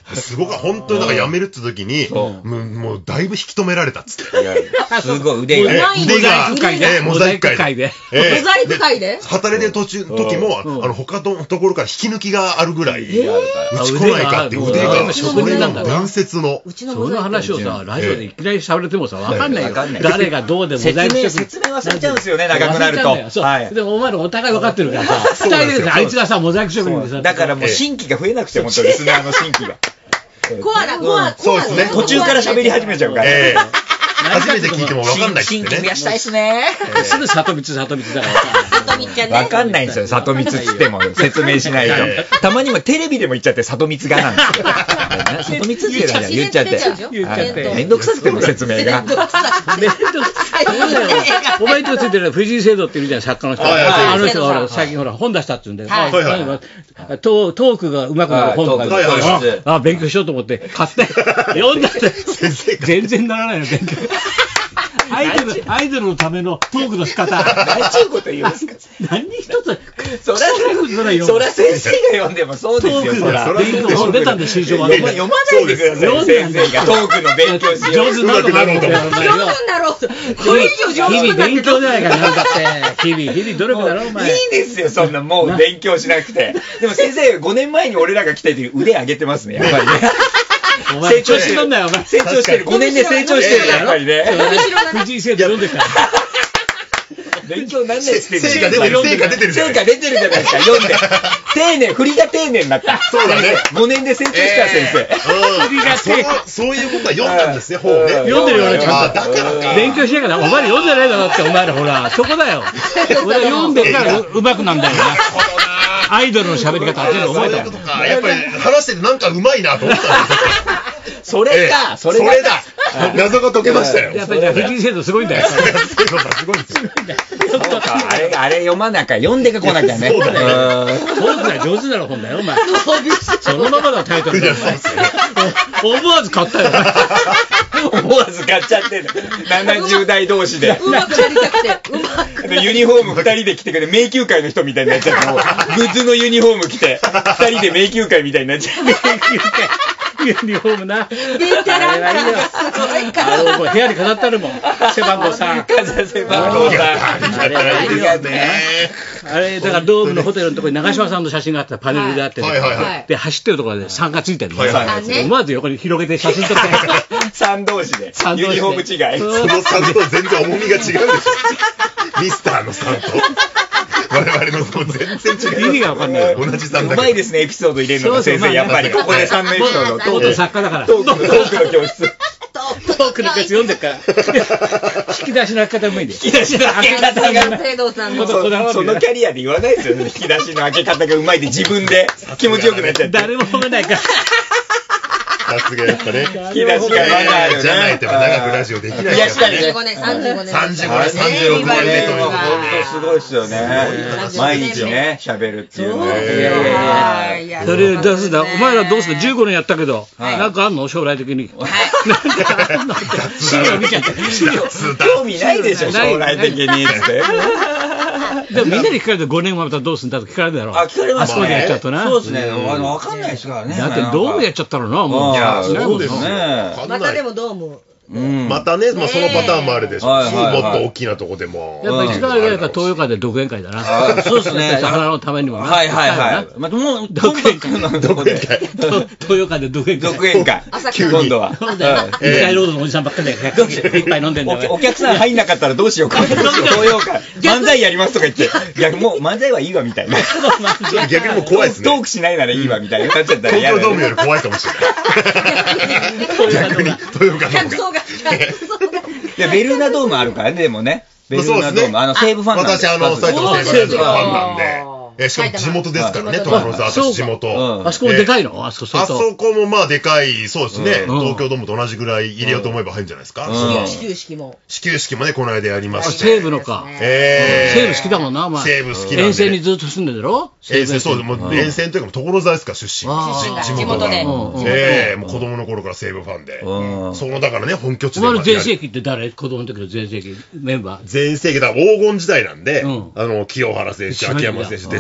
すごく本当になんか辞めるって時に、もう、もうだいぶ引き止められたっつって。 いやすごい腕が。 腕が、モザイク会で。 モザイク会で働いてる途中、時も、あの、他のところから引き抜きがあるぐらい、うち来ないかって腕が、 職人なんだ。 伝説の。 その話をさ、ラジオでいきなり喋れてもさ、わかんないよ。誰がどうでモザイク説明忘れちゃうんですよね、長くなると。 でもお前らお互い分かってるからさ、二人であいつがさ、モザイク職人でさ。 だからもう新規が増えなくて、本当にリスナーの新規が。 コアラ、コアラ。 そうですね。 途中から喋り始めちゃうから。 初めて聞いても分かんないっすね。 新規増やしたいですね。 すぐ里光、里光だから。 里光ちゃんね。 分かんないんですよ、里光っつっても説明しないと。たまにもテレビでも言っちゃって、里光がなんですよ。里光って言っちゃって。 言っちゃって。 めんどくさくても説明が。 めんどくさくて。 お前とついてる藤井聖堂っているじゃん、作家の人。あの人がほら、最近ほら、本出したって言うんだよ。トークが上手くなる本があ、勉強しようと思って買って読んだって。全然ならないの、勉強。アイドル、アイドルのためのトークの仕方。 何ちゅうこと言うんですか。 何一つ。 そら、そら先生が読んでもそうですよ。そら。 勉強出たんで、新書は。 読まないでください。先生がトークの勉強しよう。 上手になろうと思って。上手になろうと。これ以上上手になって。日々勉強じゃないかな、だって。日々、日々努力だろ、お前。 いいんですよ、そんなもう勉強しなくて。でも先生、ごねんまえに俺らが来てて腕上げてますね、やっぱりね。成長してるんだよ、お前。成長してる。ごねんで成長してる、やっぱりね。 藤井聖堂読んでた。 勉強なんないっつって成果出てる、成果出てる。 成果出てるじゃないですか、読んで。丁寧、振りが丁寧になった。 そうだね。 ごねんで成長した先生。 振りが丁寧。 そういうことは読んだんですね、本ね。 読んでるよ、俺ちゃんと。 だから勉強しながら、お前ら読んでないだろって、お前らほら、そこだよ。俺は読んでるからうまくなんだよな。アイドルの喋り方当てるの覚えたもん。 やっぱり話しててなんかうまいなと思ったんですよ。 それか、 それだ。謎が解けましたよ。 やっぱりじゃあ藤井聖堂すごいんだよ。 すごいですよ。 あれ、あれ読まなきゃ、読んでか来なきゃね。 そうだね。 そうだよ、上手なの本だよ、お前。そのままのタイトルだよ。思わず買ったよ。 思わず買っちゃってる。ななじゅう代同士で。 うまくなりたくて、うまく。 ユニフォームふたりで着てくれ、迷宮会の人みたいになっちゃって、もう、グッズのユニフォーム着て、ふたりで迷宮会みたいになっちゃう。迷宮会。ユニフォームな。 ベテランだ。 あの、部屋に飾ってあるもん。背番号さん。 背番号さん。 あれ、ありがね。あれ、だからドームのホテルのところに長嶋さんの写真があったパネルであって、で、走ってるところでさんがついてるの。思わず横に広げて写真撮って。 さん同士で。ユニフォーム違い。 そのさんと全然重みが違うでしょ。ミスターのさんと。我々のと全然違う。 意味がわかんない。 同じさんだけ。 うまいですね、エピソード入れるのが先生。やっぱり、ここでさんのエピソード。 トーク作家だから。 トークの教室。 トークの教室読んでるから。引き出しの開け方もいいで。 引き出しの開け方が。 聖堂さんの。 そのキャリアで言わないですよね。引き出しの開け方がうまいで自分で気持ちよくなっちゃって。 誰も褒めないから。 さすがやっぱね。 引き出しがまだあるね。 じゃないと長くラジオできないからね。 さんじゅうごねん、さんじゅうごねん。 さんじゅうごねん、さんじゅうろくねん目ということで。 すごいですよね。毎日ね、喋るっていうのは。それどうすんだ、お前らどうすんだ、じゅうごねんやったけど、なんかあんの将来的に。なんかあんの資料見ちゃって。 興味ないでしょ、将来的にって。 でもみんなに聞かれてごねんはまたどうすんだと聞かれるだろう。 あ、聞かれますね。 あそこでやっちゃうとな。 そうですね。わかんないですからね。 だってドームやっちゃったらな、もう。 いや、そうですね。 またでもドーム。 またね、まあそのパターンもあるでしょうし、もっと大きなとこでも。 やっぱ一番あれが東洋館で独演会だな。 そうですね。 魚のためにもな。 はいはいはい。まあもう独演会の独演会。 東洋館で独演会。 独演会。今度は。 そうだよ。一回ロードのおじさんばっかりで一杯飲んでんだよ。 お客さん入んなかったらどうしようか。東洋館。漫才やりますとか言って。いやもう漫才はいいわみたいな。 逆にもう怖いですね。 トークしないならいいわみたいな。なっちゃったら東京ドームより怖いかもしれない。逆に東洋館の方が。 いや、ベルーナドームあるからね、でもね。ベルーナドーム。あの、西武ファンなんで。 私、あの、埼玉西武ファンなんで。え、しかも地元ですからね、所沢と地元。 あそこもでかいの？ あそこもまあでかい、そうですね。東京ドームと同じぐらい入れようと思えば入るんじゃないですか。 始球式も。 始球式もね、この間やりました。 西武のか。 え西武好きだもんな、お前。 西武好きなんで。 沿線にずっと住んでるだろ？ 沿線、そう、もう沿線というか、所沢ですか、出身。 地元で。 ええ、もう子供の頃から西武ファンで。その、だからね、本拠地で。 お前の全盛期って誰？子供の時の全盛期メンバー。 全盛期だ、黄金時代なんで、あの、清原選手、秋山選手、デス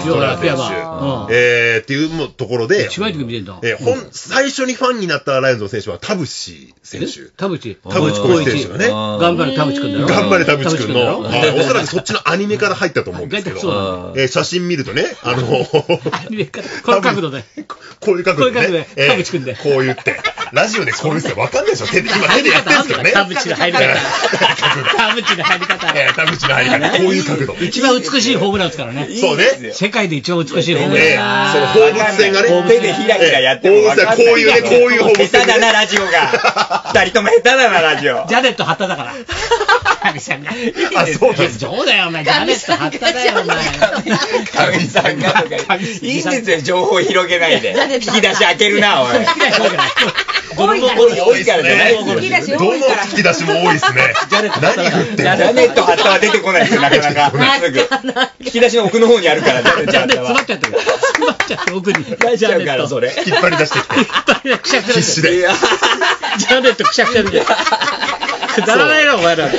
磯村選手。えー、っていうところで、 一番いい時見てんだ。 えー、ほん、最初にファンになったライオンズの選手は田淵選手。 田淵。 田淵浩一選手がね。 頑張れ田淵くんだろ。 頑張れ田淵くんの。おそらくそっちのアニメから入ったと思うんですけど、えー、写真見るとね、あの、 アニメから、この角度で。 こういう角度で。 こういう角度で。田淵くんで。 こう言って。ラジオでこう言ってわかんないでしょ。手で、今手でやってるんですけどね。 田淵の入り方。田淵の入り方。 えー、田淵の入り方。こういう角度。 一番美しいホームランですからね。 そうね。 世界で一番美しいホームラン。 えー、その放物線がね。 手でひらひらやってもわかんない。 こういうね、こういう放物線。 下手だな、ラジオが。二人とも下手だな、ラジオ。 ジャネット旗だから。神さんが。 あ、そうです。 そうだよ、お前。ジャネット旗だよ、お前。 神さんがとか。いいんですよ、情報広げないで。引き出し開けるな、おい。引き出し多いから。多いからじゃないですよ。 どの引き出しも多いですね。何振ってジャネット旗は出てこないですよ、なかなか。すぐ。引き出しの奥の方にあるから、ジャネットジャネット詰まっちゃってる。詰まっちゃって奥に。 出しちゃうから、それ。 引っ張り出してきて。 引っ張り出して必死で。 ジャネットくしゃくしゃで。くだらないな、お前ら。い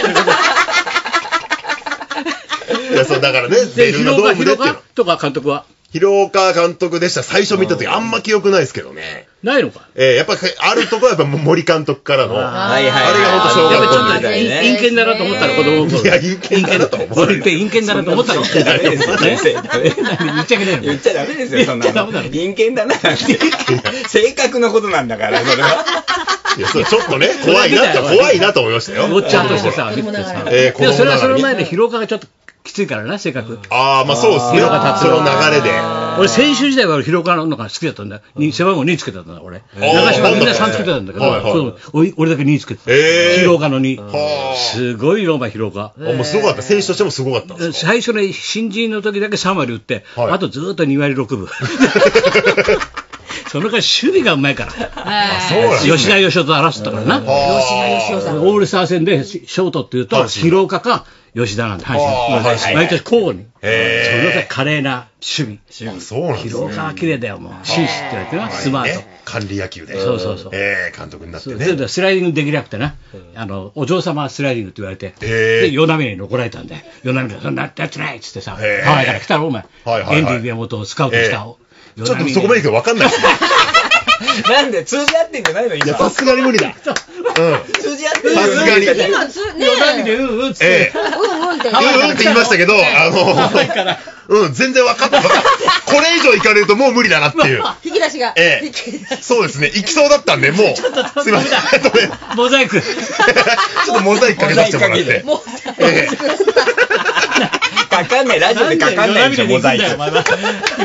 や、そう、だからね、ベルーナドームでっていうの。 とか監督は広岡監督でした。最初見た時あんま記憶ないですけどね。 ないのか。 えー、やっぱあるとこはやっぱ森監督からの。 はいはい。 あれが本当小学校みたいね。陰険だなと思ったら子供の頃。 いや、陰険だなと思った。 俺って陰険だなと思ったら。 ダメですよ。言っちゃいけないの。 言っちゃダメですよ、そんなの。陰険だな。性格のことなんだから、それは。 いや、それちょっとね、怖いなって、怖いなと思いましたよ。 おっちゃんとしてさ、見てさ。 えー、 でもそれはその前で広岡がちょっときついからな、性格。 ああ、まあそうですね。 広岡達郎。その流れで。 俺、選手時代は広岡のが好きだったんだ。背番号につけてたんだ、俺。長島みんなさんつけてたんだけど、俺だけにつけてた。広岡のに。すごいよ、お前、広岡。 もうすごかった。選手としてもすごかった。 最初ね、新人の時だけさん割打って、あとずーっとに割ろくぶ。その代わり守備がうまいから。吉田義雄と争ったからな。吉田義雄さん。 オールスター戦でショートっていうと、広岡か吉田なんで、阪神。毎年交互に。その代わり華麗な守備。 そうなんですね。 広岡は綺麗だよ、もう。紳士って言われてな、スマート。 管理野球で。 そうそうそう。 ええ、監督になってね。 それでスライディングできなくてな、あの、お嬢様スライディングって言われて、で、与那嶺に残られたんで、与那嶺そんなやつないっつってさ、ハワイから来たろ、お前。エンディ宮本をスカウトした。 ちょっとそこまで行くと分かんないですね。 なんで通じ合ってんじゃないの今。 いや、さすがに無理だ。うん。 通じ合ってんさすがに。 今、つ、ねえ。うんうんって。 うんうんって。 うんうんって言いましたけど、あの、うん、全然分かった。これ以上行かれるともう無理だなっていう。 引き出しが。 ええ。そうですね。行きそうだったんで、もう。すいません。 モザイク。 ちょっとモザイクかけさせてもらって。ええ。 かかんない、ラジオでかかんないでしょ、モザイク。すいません。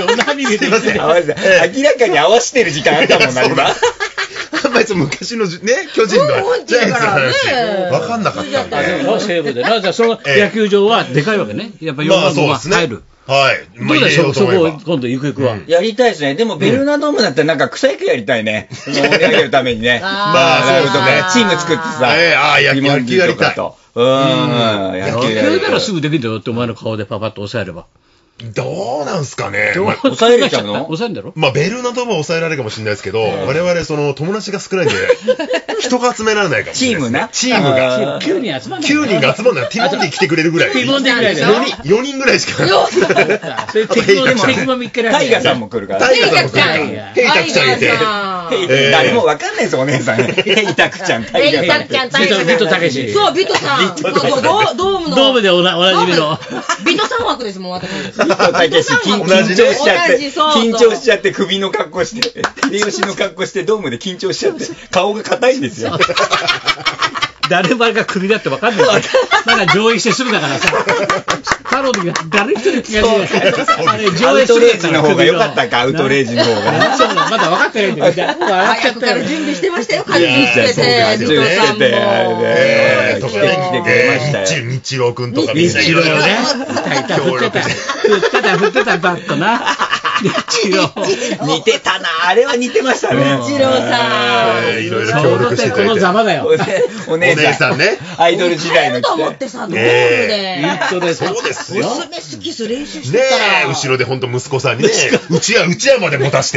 明らかに合わせてる時間あったもんな、今。 あんまり昔のね、巨人のジャイアンツの話、分かんなかったんで。 西武で。なぜその野球場はでかいわけね。やっぱよんまんごが入る。 はい。 どうだそこを今度ゆくゆくは。 やりたいですね。でもベルーナドームだったらなんか草野球やりたいね。盛り上げるためにね。 まあ、そうですね。 チーム作ってさ。 ええ、ああ、野球やりたい。 うん。野球やったらすぐできるんだよってお前の顔でパパッと抑えれば。 どうなんすかね。 抑えれちゃうの抑えるんだろまあ、ベルーナドームは抑えられるかもしれないですけど、我々、その、友達が少ないんで、人が集められないかもしれない。 チームな。 チームが。 きゅうにん集まんない。 きゅうにんが集まんない。ティモンディ来てくれるぐらい。 ティモンディぐらいだよ。 よにんぐらいしか。 それ敵も、敵も見っけられない。 タイガさんも来るから。 タイガさんも来るから。ヘイタクちゃんいて。 誰もわかんないですお姉さん。ヘイタクちゃん、 タイガさん。ビトたけし。 そう、ビトさん。ドームの。 ドームでおなじみの。 ビトさん枠ですもん、私。 ビトたけし、緊張しちゃって、緊張しちゃって首の格好して、秀吉の格好してドームで緊張しちゃって、顔が硬いんですよ。 誰もあれが首だって分かんない。なんか上映してすぐだからさ。太郎の時は誰一人気がしない。あれ上映アウトレイジの方が良かったか、アウトレイジの方が。 そうだ、まだ分かってないんだよ。 早くから準備してましたよ、感じにしてて。 準備してて、あれで。来て来てくれましたよ。 日郎くんとかみんな日郎よね。いたいた、振ってた。振ってた、振ってた、バッとな。日郎。 似てたな、あれは似てましたね。 日郎さん。 いろいろ協力してくれて。 このざまだよ。 お姉さんね。アイドル時代の。 と思ってさ、ドームで。 そうですよ。娘好きす練習してたら。 ねえ、後ろでほんと息子さんにね、うちやうちやまで持たして。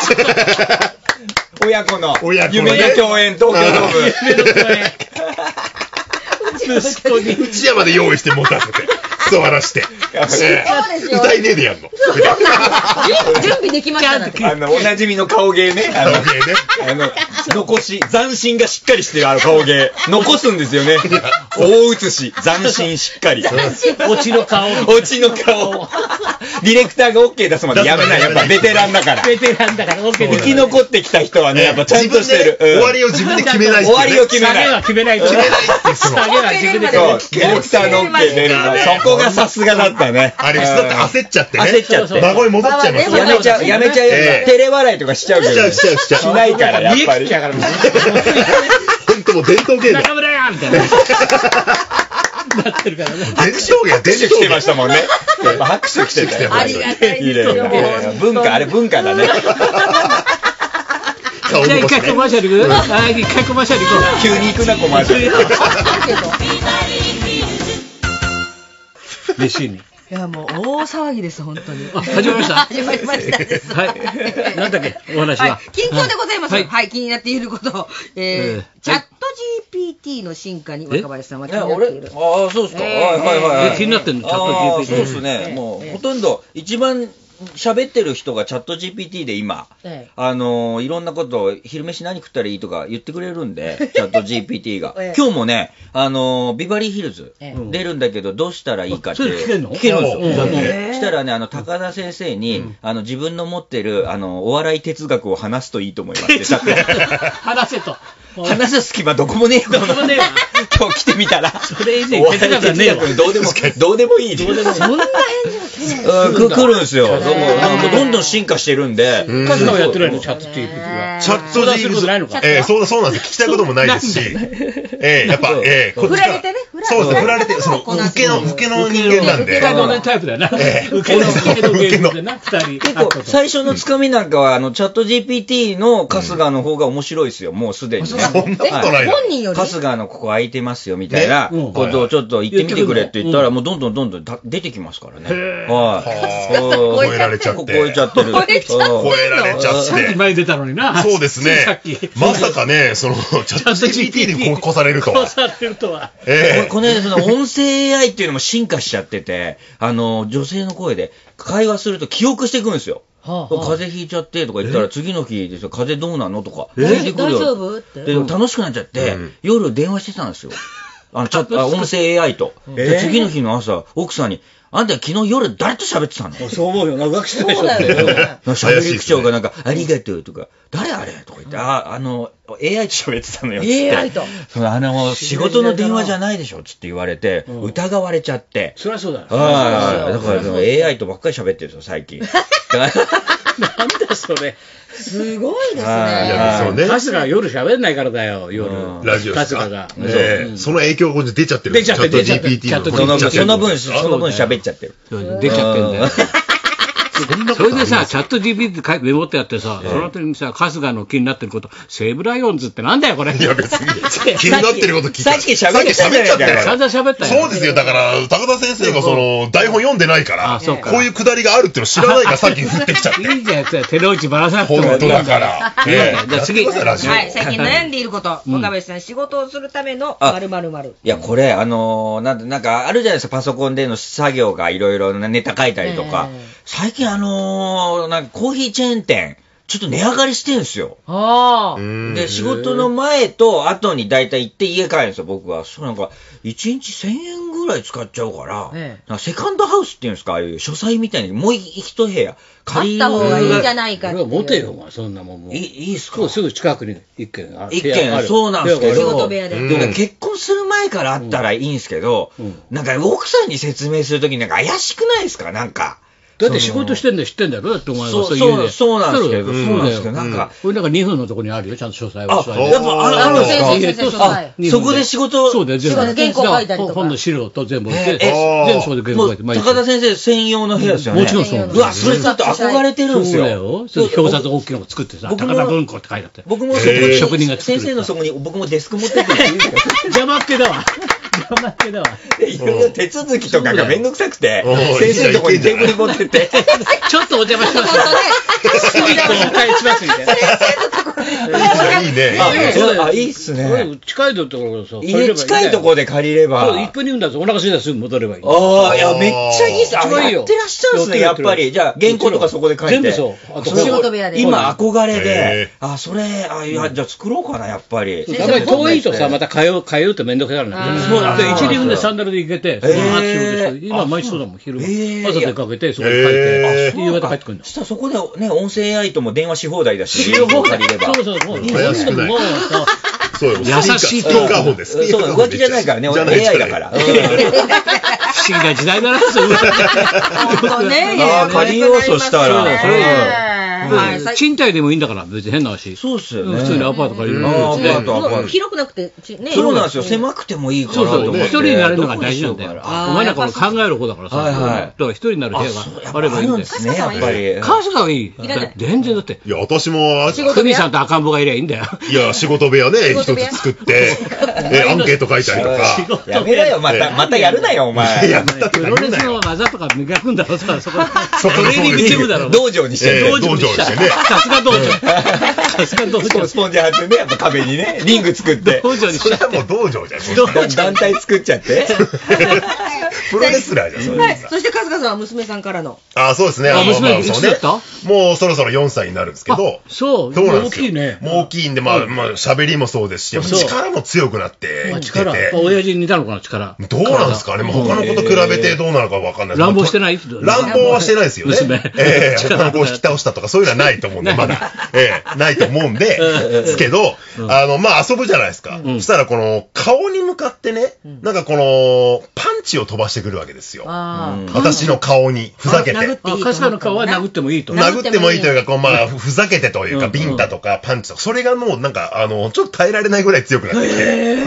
親子の夢の共演、東京ドーム。夢の共演。 息子にうちやまで用意して持たせて。 クソ笑して。歌いねえでやんの。 準備できましたね。 あの、おなじみの顔芸ね。 顔芸ね。 あの、残し、斬新がしっかりしてるあの顔芸。残すんですよね。大写し、斬新しっかり。 オチの顔。 オチの顔。ディレクターが OK 出すまでやめない。やっぱベテランだから。 ベテランだから OK 生き残ってきた人はね、やっぱちゃんとしてる。 終わりを自分で決めない。 終わりを決めない。 下げは決めない。 決めないって。 下げは自分で決めない。 ディレクターの OK 出るの。そこがさすがだったね。 あれ、だって焦っちゃってね。 焦っちゃって。 孫に戻っちゃいます。 やめちゃう、やめちゃう。照れ笑いとかしちゃうけど。 しちゃう、しちゃう、しちゃう。 しないから、やっぱり。 本当もう伝統芸能。 中村やみたいな。なってるからね。 伝統芸、伝拍手来てましたもんね。拍手来てたよ。 ありがたいですよ。 文化、あれ文化だね。 じゃあ一回コマーシャル行く？あ、一回コマーシャル行こう。 急に行くな、コマーシャル。 嬉しいね。 いや、もう大騒ぎです、本当に。 始まりました。 始まりましたです。 はい。なんだっけ、お話は。 近況でございます。 はい。 はい、気になっていること。えー、チャット ジーピーティー の進化に若林さんは気になっている。 ああ、そうですか。はいはいはい。 気になってるの、チャット ジーピーティー。 そうですね。もう、ほとんど、一番、喋ってる人がチャット ジーピーティー で今、ええ、あのいろんなことを昼飯何食ったらいいとか言ってくれるんで、チャット ジーピーティー が、ええ、今日もね、あのビバリーヒルズ出るんだけどどうしたらいいかって聞けるんですよ。ええ、したらね、あの高田先生に、うん、あの自分の持ってるあのお笑い哲学を話すといいと思いますって話せと。 話す隙間どこもねえよ。どこもねえわ。今日来てみたら。 それ以前哲学はねえわ。 どうでも、どうでもいい。どうでもいい。そんな返事が来るんですよ。どんどん進化してるんで。 カズマはやってないの、チャット ジーピーティー は。 チャット ジーピーティー ないのか。ええ、そうそうなんです。聞きたいこともないですし。ええ、やっぱ、ええ、 振られてね。 そうそう、振られて、その、受けの、受けの人間なんで。 受けのタイプだよな。受けの、受けの芸人でな、二人。 結構、最初のつかみなんかは、あの、チャット ジーピーティー の春日の方が面白いですよ、もうすでに。 そんなことない。 本人より春日のここ空いてますよみたいなことをちょっと言ってみてくれって言ったら、もうどんどんどんどん出てきますからね。はい。 超えられちゃって。 超えちゃってる。 超えられちゃって。 さっき前出たのにな。 そうですね。まさかね、その、チャット ジーピーティー に越されるとは。 越されるとは。 ええ。この間、その音声 エーアイ っていうのも進化しちゃってて、あの、女性の声で会話すると記憶していくんですよ。はあはあ、風邪ひいちゃってとか言ったら次の日ですよ、風邪どうなのとか聞いてくるよ。大丈夫って。で、楽しくなっちゃって、うん、夜電話してたんですよ。あの、チャット、音声 エーアイ と。で、次の日の朝、奥さんに、あんた昨日夜誰と喋ってたの？ そう思うよな、浮気してたでしょって。 喋り口調がなんか、ありがとうとか、誰あれとか言って、あ、あの、エーアイ と喋ってたのよ。 エーアイ と。 その、あの、仕事の電話じゃないでしょつって言われて、疑われちゃって。 そりゃそうだよ。 はい。だから、エーアイ とばっかり喋ってるんですよ、最近。 なんだそれ。 すごいですね。 いや、そうね。 春日は夜喋んないからだよ、夜。 ラジオですか。 春日が。 その影響が出ちゃってる。 出ちゃってる。 チャット ジーピーティー の。 その分、その分喋っちゃってる。 出ちゃってるんだよ。それでさ、チャット ジーピーティー メモってやってさ、その後にさ、春日の気になってること、西武ライオンズってなんだよ、これ。 いや、別に。気になってること聞いた。 さっき喋っちゃったよ。 散々喋ったよ。 そうですよ。だから、高田先生がその、台本読んでないから、こういうくだりがあるっていうの知らないから、さっき振ってきちゃって。 いいじゃん、手の内ばらさなくても。 本当だから。 じゃあ次。 はい、最近悩んでいること。岡部さん、仕事をするための〇〇〇。 いや、これ、あの、なんか、あるじゃないですか、パソコンでの作業がいろいろネタ書いたりとか。最近、あの、なんか、コーヒーチェーン店、ちょっと値上がりしてんすよ。 ああ。で、仕事の前と後に大体行って家帰るんですよ、僕は。そうなんか、いちにちせんえんぐらい使っちゃうから、ええ、なんかセカンドハウスっていうんですか、ああいう書斎みたいにもう一部屋借りる。あった方がいいんじゃないかっていう。 持てよ、そんなもんもう。 いい、いいっすか？ すぐ近くに一軒ある。 一軒、そうなんですけど。 仕事部屋で。 でも結婚する前からあったらいいんですけど、うんうん、なんか奥さんに説明するときになんか怪しくないですか？なんか。 だって仕事してんだよ、知ってんだよ、だってお前はそういうそうなんですけど、そうなんですけど、なんか。 これなんかにふんのとこにあるよ、ちゃんと書斎は。 あ、やっぱあるんですか？そこで仕事。 そうだよ、全部。 原稿書いたりとか。 本の資料と全部置いて、全部そこで原稿書いて。 高田先生専用の部屋ですよね。 もちろんそう。 うわ、それちょっと憧れてるんですよ。 そうだよ。表札大きいのを作ってさ、高田文庫って書いてあって。 僕も職人が作る。 先生のそこに僕もデスク持ってっていいですか？ 邪魔っ気だわ。 生けだわ。 いろいろ手続きとかがめんどくさくて、 うん先生のとこにテーブル持ってって、 ちょっとお邪魔します。すぐお返しますみたいな。 いいね。 あ、いいっすね。 近いところさ、 家近いところで借りれば。 そう、いっぷんにふんだとお腹すいたらすぐ戻ればいい。 ああ、いや、めっちゃいいっす。あ、 いいよ。 やってらっしゃるんですね、やっぱり。じゃあ、原稿とかそこで書いて。 全部そう。 あと仕事部屋で。 今、憧れで。あ、それ、あ、いや、じゃあ作ろうかな、やっぱり。 やっぱり遠いとさ、また通う、通うとめんどくさいからね。そうだ。で、いち、にふんでサンダルで行けて、そのまま仕事して、今、毎日そうだもん、昼間。朝出かけて、そこで書いて、夕方帰ってくるんだ。 そしたらそこでね、音声 エーアイ とも電話し放題だし、そうそうそう。 怪しくない。そうよ、 優しいスピーカーフォンです。 そう、浮気じゃないからね、エーアイ だから。 不思議な時代だな、それ。 本当ね。 ああ、仮要素したら。 賃貸でもいいんだから、別に変な話。 そうっすよね。 普通にアパート借りる。 アパート、アパート。 広くなくて、ね。 そうなんですよ。狭くてもいいから。 そうそう。一人になるのが大事なんだよ。お前らこの考える方だからさ。だから一人になる部屋があればいいんだよ。 ね、やっぱり。 母さんはいい。全然だって。 いや、私も、 クミさんと赤ん坊がいりゃいいんだよ。 いや、仕事部屋ね、一つ作って、アンケート書いたりとか。 やめろよ、また、またやるなよ、お前。 いや、またプロレスの技とか磨くんだろ、そこ。トレーニングジムだろ。 道場にして。 道場にしてね。 さすが道場。さすが道場。 スポンジ貼ってね、やっぱ壁にね、リング作って。 道場にしそれはもう道場じゃん。 団体作っちゃって。 プロレスラーじゃん、それ。 はい。そして春日さんは娘さんからの。 あ、そうですね。 あ、娘いくつだった？ もうそろそろよんさいになるんですけど。 そう。 そうなんですよ。 大きいね。 もう大きいんで、まあ、まあ、喋りもそうですし、力も強くなってきてて。 親父に似たのかな、力。 どうなんですかね。他の子と比べてどうなのかわかんない。 乱暴してない？ 乱暴はしてないですよね。 娘。 ええ、他の子を引き倒したとかそういうのはないと思うんで、まだ。ええ、ないと思うんで、ですけど、あの、まあ、遊ぶじゃないですか。そしたら、この、顔に向かってね、なんかこの、パンチを飛ばしてくるわけですよ。私の顔に、ふざけて。 春日の顔は殴ってもいいと。 殴ってもいいというか、こう、まあ、ふざけてというか、ビンタとかパンチとか、それがもう、なんか、あの、ちょっと耐えられないぐらい強くなってきて。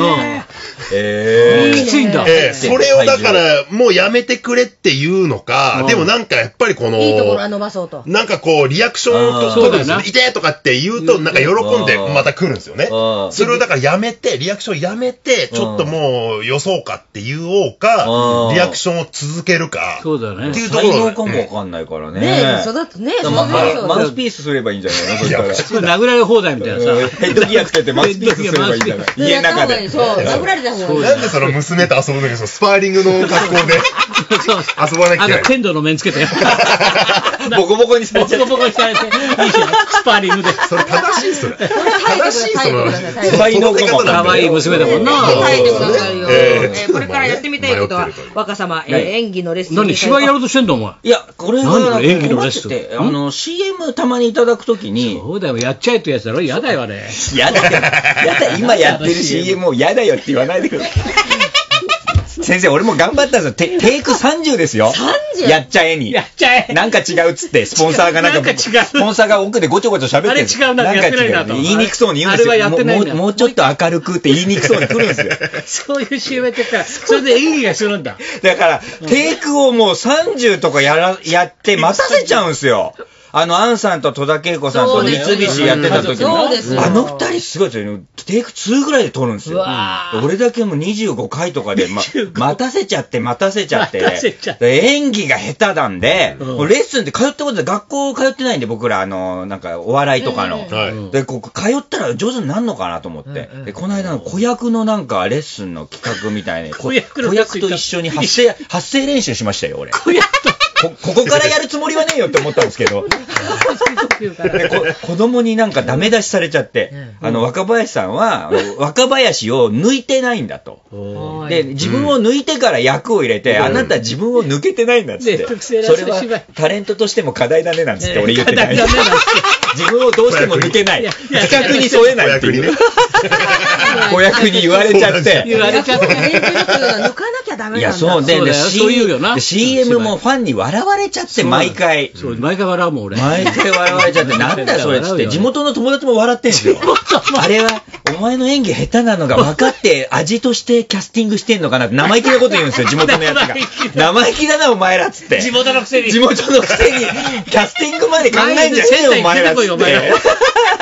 えー、きついんだ。 えー、それをだから、もうやめてくれっていうのか、でもなんかやっぱりこの、 いいところは伸ばそうと。 なんかこう、リアクションと取るんですよね。いてとかって言うと、なんか喜んでまた来るんですよね。それをだからやめて、リアクションやめて、ちょっともう、よそうかって言おうか、リアクションを続けるか。 そうだね。 っていうところ。才能かもわかんないからね。 ねえ、育つね。 マウスピースすればいいんじゃないの？そしたら。殴られ放題みたいなさ。 ヘッドギアつけてマウスピースすればいいんじゃない？家の中で。 そう、殴られた方がいい。 なんでその娘と遊ぶのに、スパーリングの格好で遊ばなきゃいけない。 あの、剣道の面つけて。 ボコボコにされちゃって。 ボコボコにされて。いいじゃん。スパーリングで。 それ正しいそれ。正しいその。 才能かも。 可愛い娘だもんな。 耐えてくださいよ。これからやってみたいことは、若様、演技のレッスン。 何芝居やろうとしてんだお前。 いや、これが演技のレッスン。 あの、シーエム たまにいただくときに。 そうだよ、やっちゃえってやつだろ。やだよ、あれ。 やだよ。やだ、今やってる シーエム をやだよって言わないでください。先生、俺も頑張ったんですよ。テイクさんじゅうですよ。 さんじゅう? やっちゃえに。 やっちゃえ。 なんか違うっつって、スポンサーがなんか、 なんか違う。 スポンサーが奥でごちょごちょ喋ってる。 あれ違うな、やってないなと。 言いにくそうに言うんですよ。 あれはやってないんだ。 もうちょっと明るくって言いにくそうに来るんですよ。 そういう シーエム やってたら、それで演技がするんだ。 だから、テイクをもうさんじゅうとかやら、やって待たせちゃうんですよ。あの、アンさんと戸田恵子さんと三菱やってた時も、あの二人すごいですよ。テイクツーぐらいで撮るんですよ。俺だけもうにじゅうごかいとかで、ま、待たせちゃって待たせちゃって、演技が下手なんで、うん、レッスンって通ったことで学校通ってないんで僕ら、あの、なんかお笑いとかの。うん、で、こう、通ったら上手になるのかなと思って。うん、で、この間の子役のなんかレッスンの企画みたいに、子役と一緒に発声、発声練習しましたよ、俺。子役とこ, ここからやるつもりはねえよって思ったんですけどでこ子供になんかダメ出しされちゃって、うん、あの若林さんは若林を抜いてないんだと、で自分を抜いてから役を入れて、うん、あなた自分を抜けてないんだっつって、うん、それはタレントとしても課題だねなんつって俺言ってない、ね、自分をどうしても抜けない企画に添えないっていう子役に言われちゃって言われちゃって抜かなきゃダメなんだ。いやそうで、 で シーエム もファンに笑われちゃって毎回そう毎回笑うもん俺毎回笑われちゃってなんだよそれっつって地元の友達も笑ってんすよあれはお前の演技下手なのが分かって味としてキャスティングしてんのかなって生意気なこと言うんですよ地元のやつが生意気だなお前らっつって地元のくせに地元のくせにキャスティングまで考えんじゃねえよお前らっつって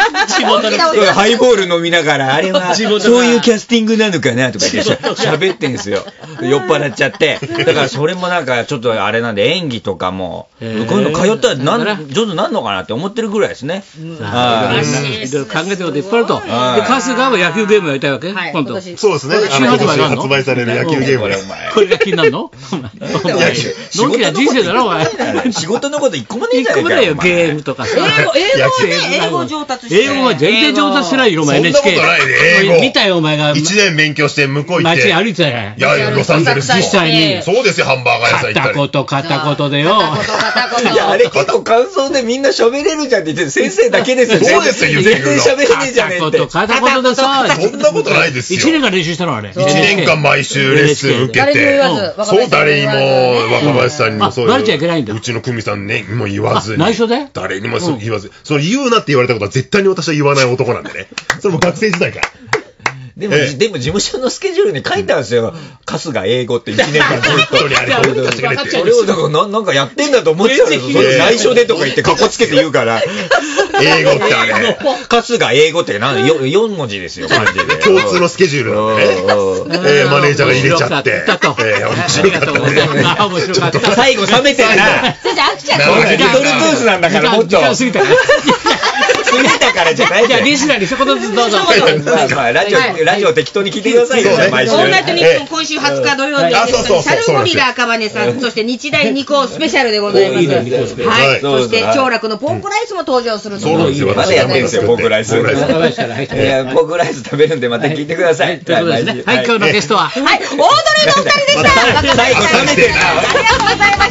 地元のハイボール飲みながら、あれは、そういうキャスティングなのかなとか言って喋ってんすよ。酔っ払っちゃって。だからそれもなんかちょっとあれなんで、演技とかも、今度通ったらなん上手になるのかなって思ってるぐらいですね。 いろいろ考えてることいっぱいあると。で、春日は野球ゲームやりたいわけ今度。 そうですね。あの、今年発売される野球ゲーム。 これが気になるののんきな人生だろ、お前。 仕事のこと一個もねえじゃねえか。 一個もだよ、ゲームとかさ。 英語、英語はね、英語上達して。 英語は全然上達してないよ、お前 エヌエイチケー。 そんなことないで、英語。 見たよ、お前が。 一年勉強して向こう行って。 街歩いてたよ。 いやいや、ロサンゼルス。 実際に。 そうですよ、ハンバーガー屋さん行ったり。 片言、片言でよ。 いや、あれ結構感想でみんな喋れるじゃんって言ってる先生だけですよ。 そうですよ、 全然喋れねえじゃねえって。 片言でさ。 そんなことないですよ。 一年間練習したのあれ。 一年間毎週レッスン受けて。そう、誰にも、若林さんにもそういう。 バレちゃいけないんだ。 うちの久美さんね、もう言わずに。 内緒で誰にも言わず。その言うなって言われたことは絶対に私は言わない男なんでね。それも学生時代から。 でも、ええ、でも事務所のスケジュールに書いてあるんですよ。春日英語っていちねんかんずっと。それをだからな、なんかやってんだと思ってたんですよ。内緒でとか言ってカッコつけて言うから。 英語ってあれ。 春日英語って何 ?よん 文字ですよ、漢字で。 共通のスケジュールなんでね。えー、マネージャーが入れちゃって。えー、面白かったね。 面白かった。 最後冷めてるな。 先生、飽きちゃった。 リトルトゥースなんだから、もっと。 時間過ぎたね。 過ぎたからじゃないじゃあ、リスナーに一言ずつどうぞ。 ラジオ、ラジオ適当に聞いてくださいよ、毎週。 オールナイトニッポン今週はつか土曜日です。シャルゴリラ赤羽さん、そして日大二高スペシャルでございます。はい。そして、長楽のポークライスも登場するそうなんですよ。 まだやってるんですよ、ポークライス。ポークライス食べるんでまた聞いてください。 ということですね。はい、今日のゲストは。 はい、オードリーのお二人でした。 最後冷めてるな。 ありがとうございました。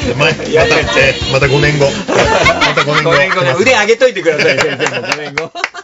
またごねんご。またごねんご。 腕上げといてください、先生もごねんご。